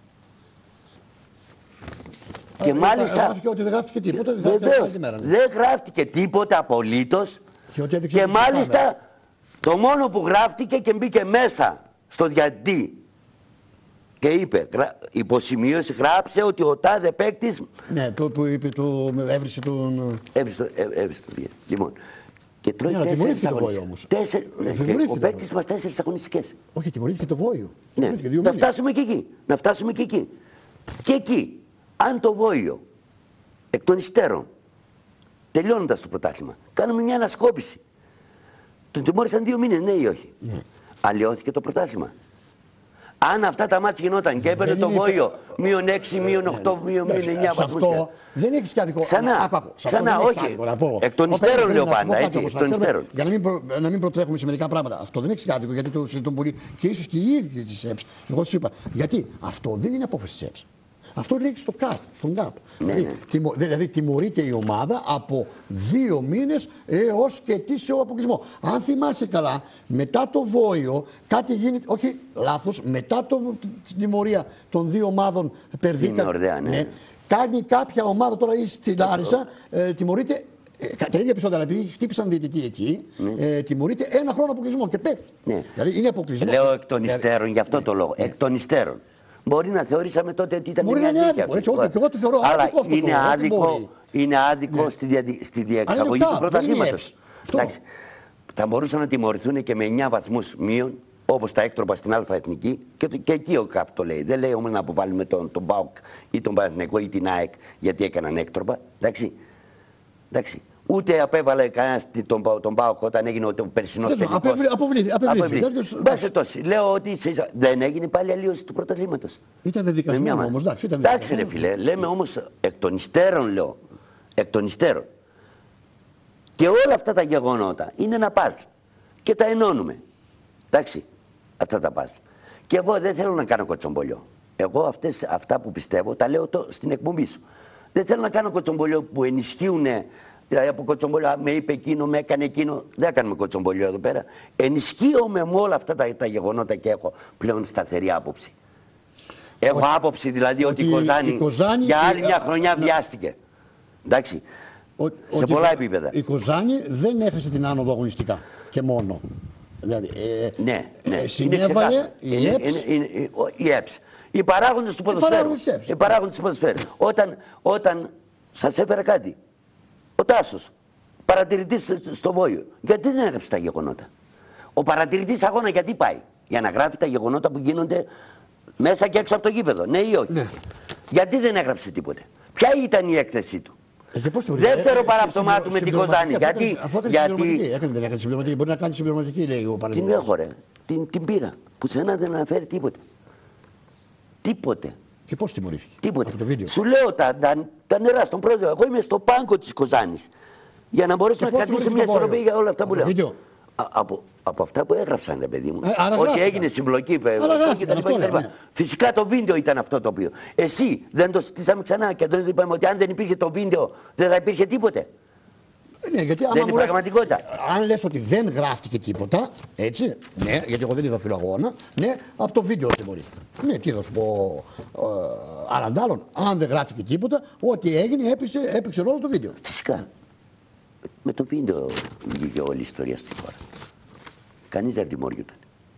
[SPEAKER 3] Και
[SPEAKER 2] ε,
[SPEAKER 3] μάλιστα.
[SPEAKER 2] Γράφτηκε ότι δεν γράφτηκε τίποτα. Δεν,
[SPEAKER 3] βεβαίως,
[SPEAKER 2] μέρα, ναι.
[SPEAKER 3] δεν γράφτηκε τίποτα απολύτως. Και, και μάλιστα κάμερα. Το μόνο που γράφτηκε και μπήκε μέσα στο διαιτητή και είπε, υποσημείωση, γράψε ότι ο τάδε παίκτης.
[SPEAKER 2] Ναι, το που είπε, το έβρισε τον.
[SPEAKER 3] Έβρισε τον διαιτητή. Λοιπόν. Και τρώει
[SPEAKER 2] ναι,
[SPEAKER 3] τέσσερις αγωνιστικές. Τέσσερι... Ναι, ο παίκτης μας τέσσερις αγωνιστικές.
[SPEAKER 2] Όχι, τιμωρήθηκε το Βόιο.
[SPEAKER 3] Ναι. Να φτάσουμε και εκεί. Να φτάσουμε και εκεί. Και εκεί, αν το Βόιο εκ των υστέρων, τελειώνοντας το πρωτάθλημα, κάνουμε μια ανασκόπηση. Τον τιμώρησαν δύο μήνες, ναι ή όχι. Ναι. Αλλοιώθηκε το πρωτάθλημα. Αν αυτά τα μάτια γινόταν και έπαιρνε το Βόιο μείον έξι, μείον οκτώ, μείον εννιά βαθμούς.
[SPEAKER 2] Αυτό δεν έχει άδικο.
[SPEAKER 3] Ξανά, ξανά, όχι. Εκ των υστέρων λέω πάντα, έτσι, εκ των υστέρων.
[SPEAKER 2] Για να μην προτρέχουμε σε μερικά πράγματα. Αυτό δεν έχει άδικο, γιατί το συζητούν πολύ και ίσως και οι ίδιοι της ΕΠΣ. Εγώ του είπα, γιατί αυτό δεν είναι απόφαση της ΕΠΣ. Αυτό λέει στο ΚΑΠ, στον ΚΑΠ.
[SPEAKER 3] Ναι,
[SPEAKER 2] δηλαδή,
[SPEAKER 3] ναι.
[SPEAKER 2] τιμω, δηλαδή τιμωρείται η ομάδα από δύο μήνες έως και ετήσιο αποκλεισμό. Αν θυμάσαι καλά, μετά το Βόιο κάτι γίνεται, όχι λάθος, μετά το, την τιμωρία των δύο ομάδων Περδίκα,
[SPEAKER 3] ναι.
[SPEAKER 2] ναι, κάνει κάποια ομάδα τώρα ή στη Λάρισα, ε, τιμωρείται. Τα ίδια επεισόδια, αλλά επειδή χτύπησαν διαιτητή εκεί, ναι. ε, τιμωρείται ένα χρόνο αποκλεισμό και πέφτει. Ναι. Δηλαδή είναι αποκλεισμό.
[SPEAKER 3] Λέω εκ των υστέρων, γι' αυτό το λόγο. Ναι. Εκ των υστέρων. Μπορεί να θεωρήσαμε τότε ότι ήταν
[SPEAKER 2] μπορεί
[SPEAKER 3] μια
[SPEAKER 2] δίκαια.
[SPEAKER 3] Άδικο,
[SPEAKER 2] έτσι, όχι, και εγώ το θεωρώ
[SPEAKER 3] αλλά
[SPEAKER 2] άδικο αυτό.
[SPEAKER 3] Είναι
[SPEAKER 2] το,
[SPEAKER 3] άδικο, είναι άδικο
[SPEAKER 2] ναι.
[SPEAKER 3] στη, δια, στη διεξαγωγή του πρωταθλήματος. Θα μπορούσαν να τιμωρηθούν και με εννιά βαθμούς μείον, όπως τα έκτροπα στην Α' Εθνική, και, το, και εκεί ο ΚΑΠ το λέει. Δεν λέει όμως να αποβάλουμε τον, τον ΠΑΟΚ ή τον Παναθηναϊκό ή την ΑΕΚ γιατί έκαναν έκτροπα. Εντάξει. Εντάξει. Ούτε απέβαλε κανένα τον, τον ΠΑΟΚ όταν έγινε το περσινό τελικός.
[SPEAKER 2] Αποβλήθηκε.
[SPEAKER 3] Μπάσε τόση. Λέω ότι δεν έγινε πάλι αλλίωση του πρωταθλήματος.
[SPEAKER 2] Ήταν δικασμένο όμως.
[SPEAKER 3] Εντάξει ρε φίλε, λέμε όμως εκ των υστέρων λέω. Εκ των υστέρων. Και όλα αυτά τα γεγονότα είναι ένα παζλ. Και τα ενώνουμε. Εντάξει. Αυτά τα παζλ. Και εγώ δεν θέλω να κάνω κοτσομπολιό. Εγώ αυτές, αυτά που πιστεύω τα λέω το, στην εκπομπή σου. Δεν θέλω να κάνω κοτσομπολιό που ενισχύουν. Δηλαδή από κοτσομπολιό, με είπε εκείνο, με έκανε εκείνο. Δεν κάνουμε κοτσομπολιό εδώ πέρα. Ενισχύομαι με όλα αυτά τα, τα γεγονότα και έχω πλέον σταθερή άποψη. Έχω ότι, άποψη δηλαδή ότι, ότι η, Κοζάνη η Κοζάνη για άλλη μια χρονιά να... βιάστηκε. Εντάξει. Ο, σε ότι πολλά επίπεδα.
[SPEAKER 2] Η Κοζάνη δεν έχασε την άνοδο αγωνιστικά και μόνο. Δηλαδή, ε,
[SPEAKER 3] ναι, ναι.
[SPEAKER 2] Ε, συνέβαλε η ΕΠΣ.
[SPEAKER 3] Η ΕΠΣ. Οι παράγοντες του ποδοσφαίρου. Οι παράγοντες του ποδοσφαίρου. Όταν, όταν σας έφερα κάτι. Ο Τάσος, παρατηρητής στο Βόιο, γιατί δεν έγραψε τα γεγονότα. Ο παρατηρητής αγώνα γιατί πάει. Για να γράφει τα γεγονότα που γίνονται μέσα και έξω από το γήπεδο. Ναι ή όχι. Ναι. Γιατί δεν έγραψε τίποτε. Ποια ήταν η έκθεσή του.
[SPEAKER 2] Ε,
[SPEAKER 3] Δεύτερο ε, παραπτωμά του με την Κοζάνη. Γιατί.
[SPEAKER 2] Αφού έκανε συμπληρωματική. Έκανε, δεν έκανε συμπληρωματική. Μπορεί να κάνει συμπληρωματική, λέει ο παρατηρητής.
[SPEAKER 3] Την έχω, ρε. Την, την πήρα. Πουθενά δεν αναφέρει τίποτε. Τίποτε.
[SPEAKER 2] Και πώς τιμωρήθηκε.
[SPEAKER 3] Τίποτε. Από το βίντεο. Σου λέω τα, τα, τα νερά στον πρόεδρο. Εγώ είμαι στο πάγκο της Κοζάνης. Για να μπορέσουμε να κρατήσουμε μια ισορροπία για όλα αυτά που λέω. Α, από, από αυτά που έγραψαν, ρε παιδί μου.
[SPEAKER 2] Ε,
[SPEAKER 3] ότι έγινε συμπλοκή.
[SPEAKER 2] Ναι.
[SPEAKER 3] Φυσικά το βίντεο ήταν αυτό το οποίο. Εσύ δεν το συζητήσαμε ξανά και δεν είπαμε ότι αν δεν υπήρχε το βίντεο δεν θα υπήρχε τίποτε.
[SPEAKER 2] Ναι, γιατί
[SPEAKER 3] δεν είναι πραγματικότητα.
[SPEAKER 2] Αν λες ότι δεν γράφτηκε τίποτα, έτσι, ναι, γιατί εγώ δεν είδα φιλοαγώνα, ναι, από το βίντεο τιμωρήθηκε. Ναι, τι θα σου πω, ε, άλλαν άλλον, αν δεν γράφτηκε τίποτα, ό,τι έγινε έπαιξε, έπαιξε ρόλο το βίντεο.
[SPEAKER 3] Φυσικά. Με το βίντεο βγήκε όλη η ιστορία στη χώρα. Κανείς δεν τιμωριόταν.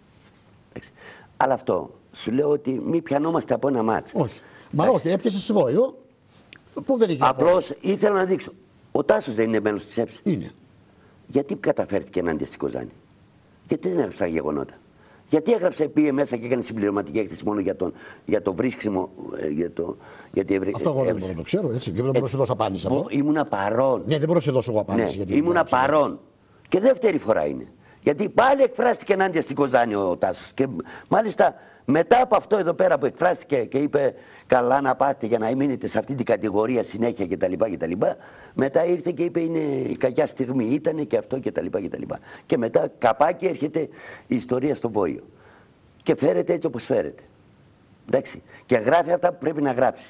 [SPEAKER 3] Αλλά αυτό, σου λέω ότι μη πιανόμαστε από ένα μάτς.
[SPEAKER 2] Όχι. Μα όχι, έπιασε σε Βόιο, που δεν είχε.
[SPEAKER 3] Απλώς ήθελα να δείξω. Ο Τάσος δεν είναι μέλος της ΕΠΣ.
[SPEAKER 2] Είναι.
[SPEAKER 3] Γιατί καταφέρθηκε ενάντια στην Κοζάνη. Γιατί δεν έγραψε τα γεγονότα. Γιατί έγραψε, πήγε μέσα και έκανε συμπληρωματική έκθεση μόνο για, τον, για το βρίσκσιμο. Για το, γιατί ευρύ...
[SPEAKER 2] Αυτό εγώ δεν μπορώ να το ξέρω, έτσι. Και δεν μπορώ να σε δώσω απάντηση.
[SPEAKER 3] Ήμουνα παρόν.
[SPEAKER 2] Ναι, δεν μπορώ να σε δώσω εγώ απάντηση.
[SPEAKER 3] Ναι, γιατί ήμουνα παρόν. Και δεύτερη φορά είναι. Γιατί πάλι εκφράστηκε ενάντια στην Κοζάνη ο Τάσος. Και μάλιστα μετά από αυτό εδώ πέρα που εκφράστηκε και είπε καλά να πάτε για να μείνετε σε αυτή την κατηγορία συνέχεια κτλ. κτλ. Μετά ήρθε και είπε είναι η κακιά στιγμή ήταν και αυτό κτλ. κτλ. Και μετά καπάκι έρχεται η ιστορία στο Βόλιο. Και φέρεται έτσι όπως φέρεται. Εντάξει. Και γράφει αυτά που πρέπει να γράψει.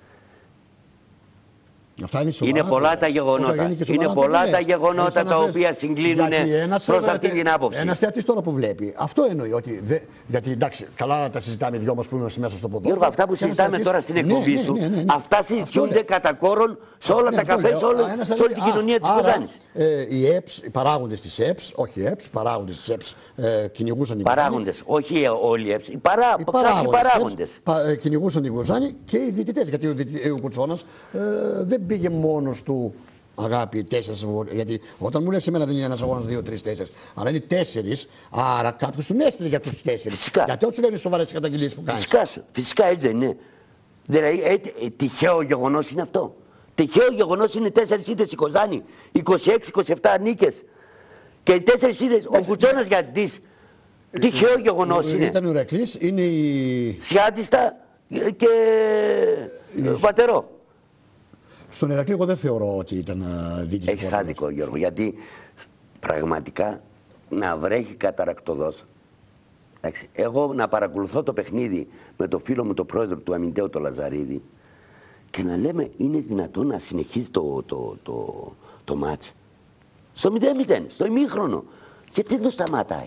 [SPEAKER 2] Είναι, σοβαρά,
[SPEAKER 3] είναι πολλά τα γεγονότα, είναι πολλά τα γεγονότα τα οποία συγκλίνουν προς αυτή την άποψη.
[SPEAKER 2] Ένας θεατής τώρα που βλέπει, αυτό εννοεί ότι. Δε, γιατί εντάξει, καλά τα συζητάμε δυο μας που είμαστε μέσα στο ποδόσφαιρο.
[SPEAKER 3] Γιώργο, αυτά που συζητάμε θεατής, τώρα στην εκπομπή ναι, σου, ναι, ναι, ναι, ναι. αυτά συζητιούνται κατά κόρον σε όλα ναι, τα καφέ, σε όλη την κοινωνία της Κοζάνης.
[SPEAKER 2] Ε, οι ΕΠΣ, οι παράγοντες της ΕΠΣ, όχι οι ΕΠΣ, οι παράγοντες της ΕΠΣ ε, κυνηγούσαν την Κοζάνη.
[SPEAKER 3] Παράγοντες, όχι όλοι οι ΕΠΣ, οι, παρά, οι παράγοντες.
[SPEAKER 2] Ε, κυνηγούσαν την Κοζάνη και οι διαιτητές. Γιατί ο, ο Κουτσόνας ε, δεν πήγε μόνος του. Αγάπη, τέσσερις. Γιατί όταν μου λες εμένα δεν είναι ένας αγώνας, δύο, τρεις, τέσσερις. Αλλά είναι τέσσερις. Άρα κάποιος τον έστειλε για αυτούς τους τέσσερις.
[SPEAKER 3] Φυσικά.
[SPEAKER 2] Γιατί ό,τι λένε σοβαρές καταγγελίες που κάνεις.
[SPEAKER 3] Φυσικά, φυσικά έτσι δεν είναι. Δηλαδή, ε, ε, τυχαίο γεγονός είναι αυτό. Τυχαίο γεγονός είναι τέσσερις ήττες η Κοζάνη, είκοσι έξι είκοσι επτά νίκες. Και οι τέσσερις ήττες, ο Κουτσόνας γιατής. Τυχαίο γεγονός είναι.
[SPEAKER 2] Ήταν ο Ηρακλής, είναι η.
[SPEAKER 3] Σιάτιστα και Βατερό.
[SPEAKER 2] Στον Ηρακλή εγώ δεν θεωρώ ότι ήταν δίκη.
[SPEAKER 3] Έχεις άδικο Γιώργο, γιατί πραγματικά να βρέχει καταρακτοδός. Εντάξει, εγώ να παρακολουθώ το παιχνίδι με το φίλο μου, το πρόεδρο του Αμυντέου, το Λαζαρίδη, και να λέμε είναι δυνατόν να συνεχίζει το, το, το, το μάτς. Στο μηδέν μηδέν, στο ημίχρονο. Γιατί δεν το σταματάει.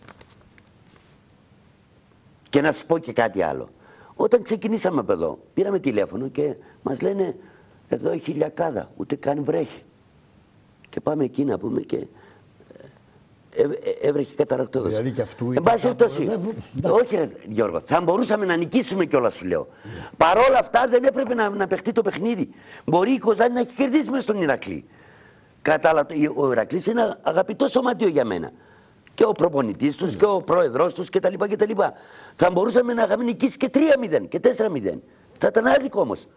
[SPEAKER 3] Και να σου πω και κάτι άλλο. Όταν ξεκινήσαμε από εδώ, πήραμε τηλέφωνο και μας λένε εδώ έχει λιακάδα, ούτε καν βρέχει. Και πάμε εκεί να πούμε και έβρεχε καταρακτόδος.
[SPEAKER 2] Δηλαδή και αυτού
[SPEAKER 3] εν πάση περιπτώσει. Όχι ρε Γιώργο, θα μπορούσαμε να νικήσουμε κιόλας σου λέω. Yeah. Παρόλα αυτά δεν έπρεπε να, να παιχτεί το παιχνίδι. Μπορεί η Κοζάνη να έχει κερδίσει μέσα στον Ηρακλή. Κατάλαβα, ο Ηρακλής είναι ένα αγαπητό σωματείο για μένα. Και ο προπονητής τους yeah. και ο πρόεδρος τους κτλ. κτλ. Θα μπορούσαμε να είχαμε νικήσει και τρία μηδέν και τέσσερα μηδέν. Θα ήταν άδικο όμως.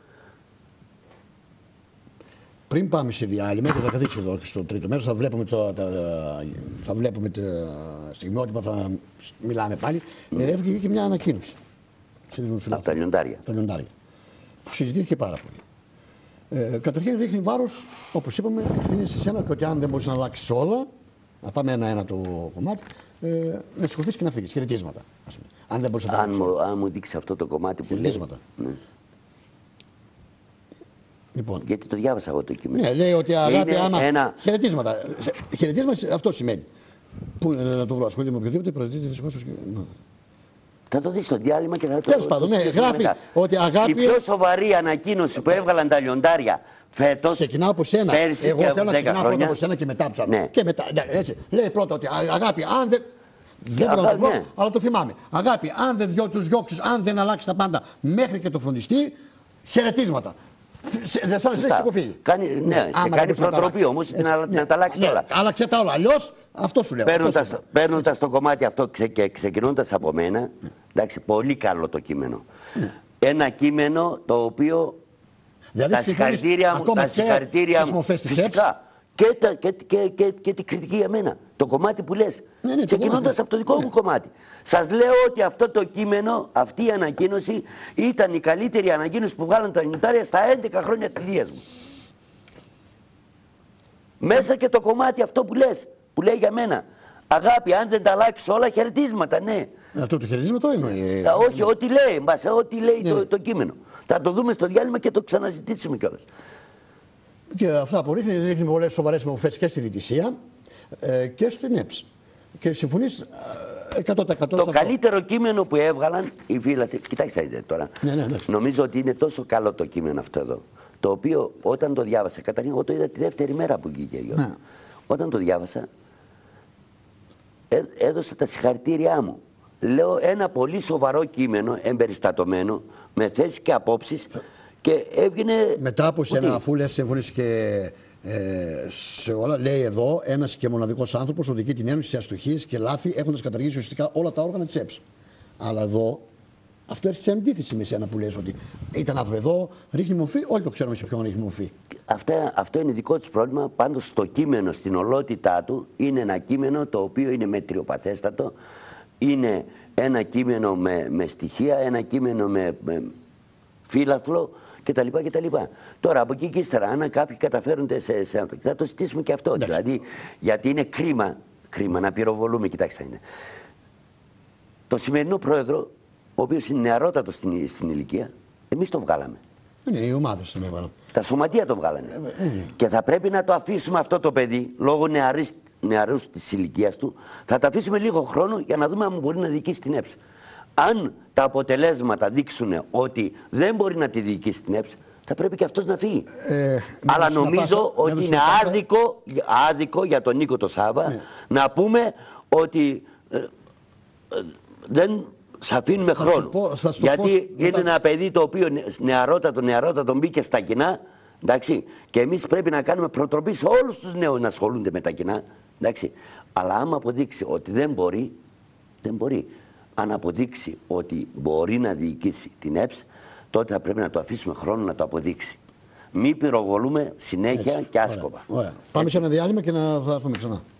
[SPEAKER 2] Πριν πάμε σε διάλειμμα και θα καθίσει εδώ στο τρίτο μέρος, θα βλέπουμε, το, τα, θα βλέπουμε τα στιγμιότυπα, θα μιλάμε πάλι. Mm. Ε, έβγαινε και μια ανακοίνωση.
[SPEAKER 3] Από τα λιοντάρια.
[SPEAKER 2] Τα λιοντάρια. Που συζητήθηκε πάρα πολύ. Ε, καταρχήν ρίχνει βάρος, όπως είπαμε, ευθύνη σε σένα και ότι αν δεν μπορείς να αλλάξεις όλα, να πάμε ένα-ένα το κομμάτι, ε, να σηκωθείς και να φύγεις. Χαιρετίσματα. Αν δεν μπορείς να τα αλλάξεις.
[SPEAKER 3] Αν μου δείξει αυτό το κομμάτι που λέει. Ναι.
[SPEAKER 2] Λοιπόν.
[SPEAKER 3] Γιατί το διάβασα εγώ το κείμενο.
[SPEAKER 2] Ναι, λέει ότι αγάπη, άμα.
[SPEAKER 3] Ένα...
[SPEAKER 2] Χαιρετίσματα. Χαιρετίσματα αυτό σημαίνει. Πού να το βρω, ασχολείται με οποιοδήποτε, προεδρείται δυστυχώς.
[SPEAKER 3] Θα το δεις στο διάλειμμα και θα το.
[SPEAKER 2] Τέλος πάντων, ναι, γράφει μετά. Ότι αγάπη.
[SPEAKER 3] Η πιο σοβαρή ανακοίνωση που έβγαλαν τα λιοντάρια φέτος.
[SPEAKER 2] Ξεκινάω από σένα. Εγώ θέλω να ξεκινάω πρώτα από σένα και μετά από
[SPEAKER 3] ναι.
[SPEAKER 2] Και μετά. Έτσι. Λέει πρώτα ότι αγάπη, αν δεν. Δεν μπορώ να το βρω, ναι. Αλλά το θυμάμαι. Αγάπη, αν δεν του διώξει, αν δεν αλλάξει τα πάντα μέχρι και το φροντιστή, χαιρετίσματα. Δεν σα έχει σηκωφύγει.
[SPEAKER 3] Κάνει, ναι, ναι, σε κάνει προτροπή όμως να, ναι, να τα αλλάξει ναι, όλα.
[SPEAKER 2] Άλλαξε τα όλα. Αλλιώς αυτό σου λέω.
[SPEAKER 3] Παίρνοντας το κομμάτι αυτό ξε, και ξεκινώντας από μένα, ναι. Εντάξει, πολύ καλό το κείμενο. Ναι. Ένα κείμενο το οποίο
[SPEAKER 2] δηλαδή,
[SPEAKER 3] τα συγχαρητήρια μου, τα συγχαρητήρια μου, φυσικά, και, τα, και, και, και, και την κριτική για μένα. Το κομμάτι που λες, ναι, ναι, ξεκινώντας το από το δικό ναι. μου κομμάτι. Σας λέω ότι αυτό το κείμενο, αυτή η ανακοίνωση ήταν η καλύτερη ανακοίνωση που βγάλαν τα λιοντάρια στα έντεκα χρόνια θητείας μου. Μέσα και το κομμάτι αυτό που λες, που λέει για μένα. Αγάπη, αν δεν τα αλλάξει όλα, χαιρετίσματα, ναι.
[SPEAKER 2] Αυτό το χαιρετίσμα είναι.
[SPEAKER 3] Ε, όχι, ό,τι λέει, μπας, ό,τι λέει ναι. το, το κείμενο. Θα το δούμε στο διάλειμμα και το ξαναζητήσουμε κιόλας.
[SPEAKER 2] Και αυτά που ρίχνει, ρίχνει πολλές σοβαρές μορφές και στη διαιτησία ε, και στην ΕΠΣ. Και συμφωνείς εκατό τοις εκατό.
[SPEAKER 3] Το καλύτερο κείμενο που έβγαλαν οι φίλοι. Κοιτάξτε τώρα.
[SPEAKER 2] Ναι, ναι, ναι.
[SPEAKER 3] Νομίζω ότι είναι τόσο καλό το κείμενο αυτό εδώ. Το οποίο όταν το διάβασα, καταρχήν εγώ το είδα τη δεύτερη μέρα που βγήκε. Ναι. Όταν το διάβασα, έ, έδωσα τα συγχαρητήριά μου. Λέω ένα πολύ σοβαρό κείμενο, εμπεριστατωμένο, με θέσεις και απόψεις. Και έβγαινε.
[SPEAKER 2] Μετά από σένα, αφού λες συμφωνείς και ε, σε όλα, λέει εδώ ένας και μοναδικός άνθρωπος οδηγεί την Ένωση σε αστοχίες και λάθη, έχοντας καταργήσει ουσιαστικά όλα τα όργανα της ΕΠΣ. Αλλά εδώ αυτό έρχεται σε αντίθεση με σένα που λες ότι ήταν άνθρωπο εδώ, ρίχνει μορφή, όλοι το ξέρουμε σε ποιον ρίχνει μορφή.
[SPEAKER 3] Αυτά, αυτό είναι δικό της πρόβλημα. Πάντως το κείμενο στην ολότητά του είναι ένα κείμενο το οποίο είναι μετριοπαθέστατο. Είναι ένα κείμενο με, με στοιχεία, ένα κείμενο με, με φύλαθλο κτλ. κτλ. Τώρα από εκεί και ύστερα, αν κάποιοι καταφέρονται σε, σε, θα το συζητήσουμε και αυτό. Εντάξει. Δηλαδή, γιατί είναι κρίμα, κρίμα να πυροβολούμε. Κοιτάξτε, είναι. Το σημερινό πρόεδρο, ο οποίος είναι νεαρότατος στην, στην ηλικία, εμείς το βγάλαμε.
[SPEAKER 2] Είναι οι ομάδες τον έβαλαν.
[SPEAKER 3] Τα σωματεία το βγάλανε.
[SPEAKER 2] Ε, ε,
[SPEAKER 3] και θα πρέπει να το αφήσουμε αυτό το παιδί, λόγω νεαρής, νεαρούς της ηλικίας του, θα το αφήσουμε λίγο χρόνο για να δούμε αν μπορεί να διοικήσει την ΕΠΣ. Αν τα αποτελέσματα δείξουν ότι δεν μπορεί να τη διοικήσει την ΕΠΣ, θα πρέπει και αυτός να φύγει. Ε, Αλλά νομίζω πάσω, ότι είναι άδικο, άδικο για τον Νίκο το Σάβα ναι. να πούμε ότι ε, ε, δεν σ' αφήνουμε θα χρόνο. Πω, γιατί πω, είναι μετά... ένα παιδί το οποίο νεαρότατο, νεαρότατο μπήκε στα κοινά. Εντάξει, και εμείς πρέπει να κάνουμε προτροπή σε όλους τους νέους να ασχολούνται με τα κοινά. Εντάξει. Αλλά άμα αποδείξει ότι δεν μπορεί, δεν μπορεί. Αν αποδείξει ότι μπορεί να διοικήσει την ΕΠΣ, τότε θα πρέπει να το αφήσουμε χρόνο να το αποδείξει. Μην πυροβολούμε συνέχεια. Έτσι, και άσκοπα.
[SPEAKER 2] Ωραία, ωραία. Πάμε σε ένα διάλειμμα και να θα έρθουμε ξανά.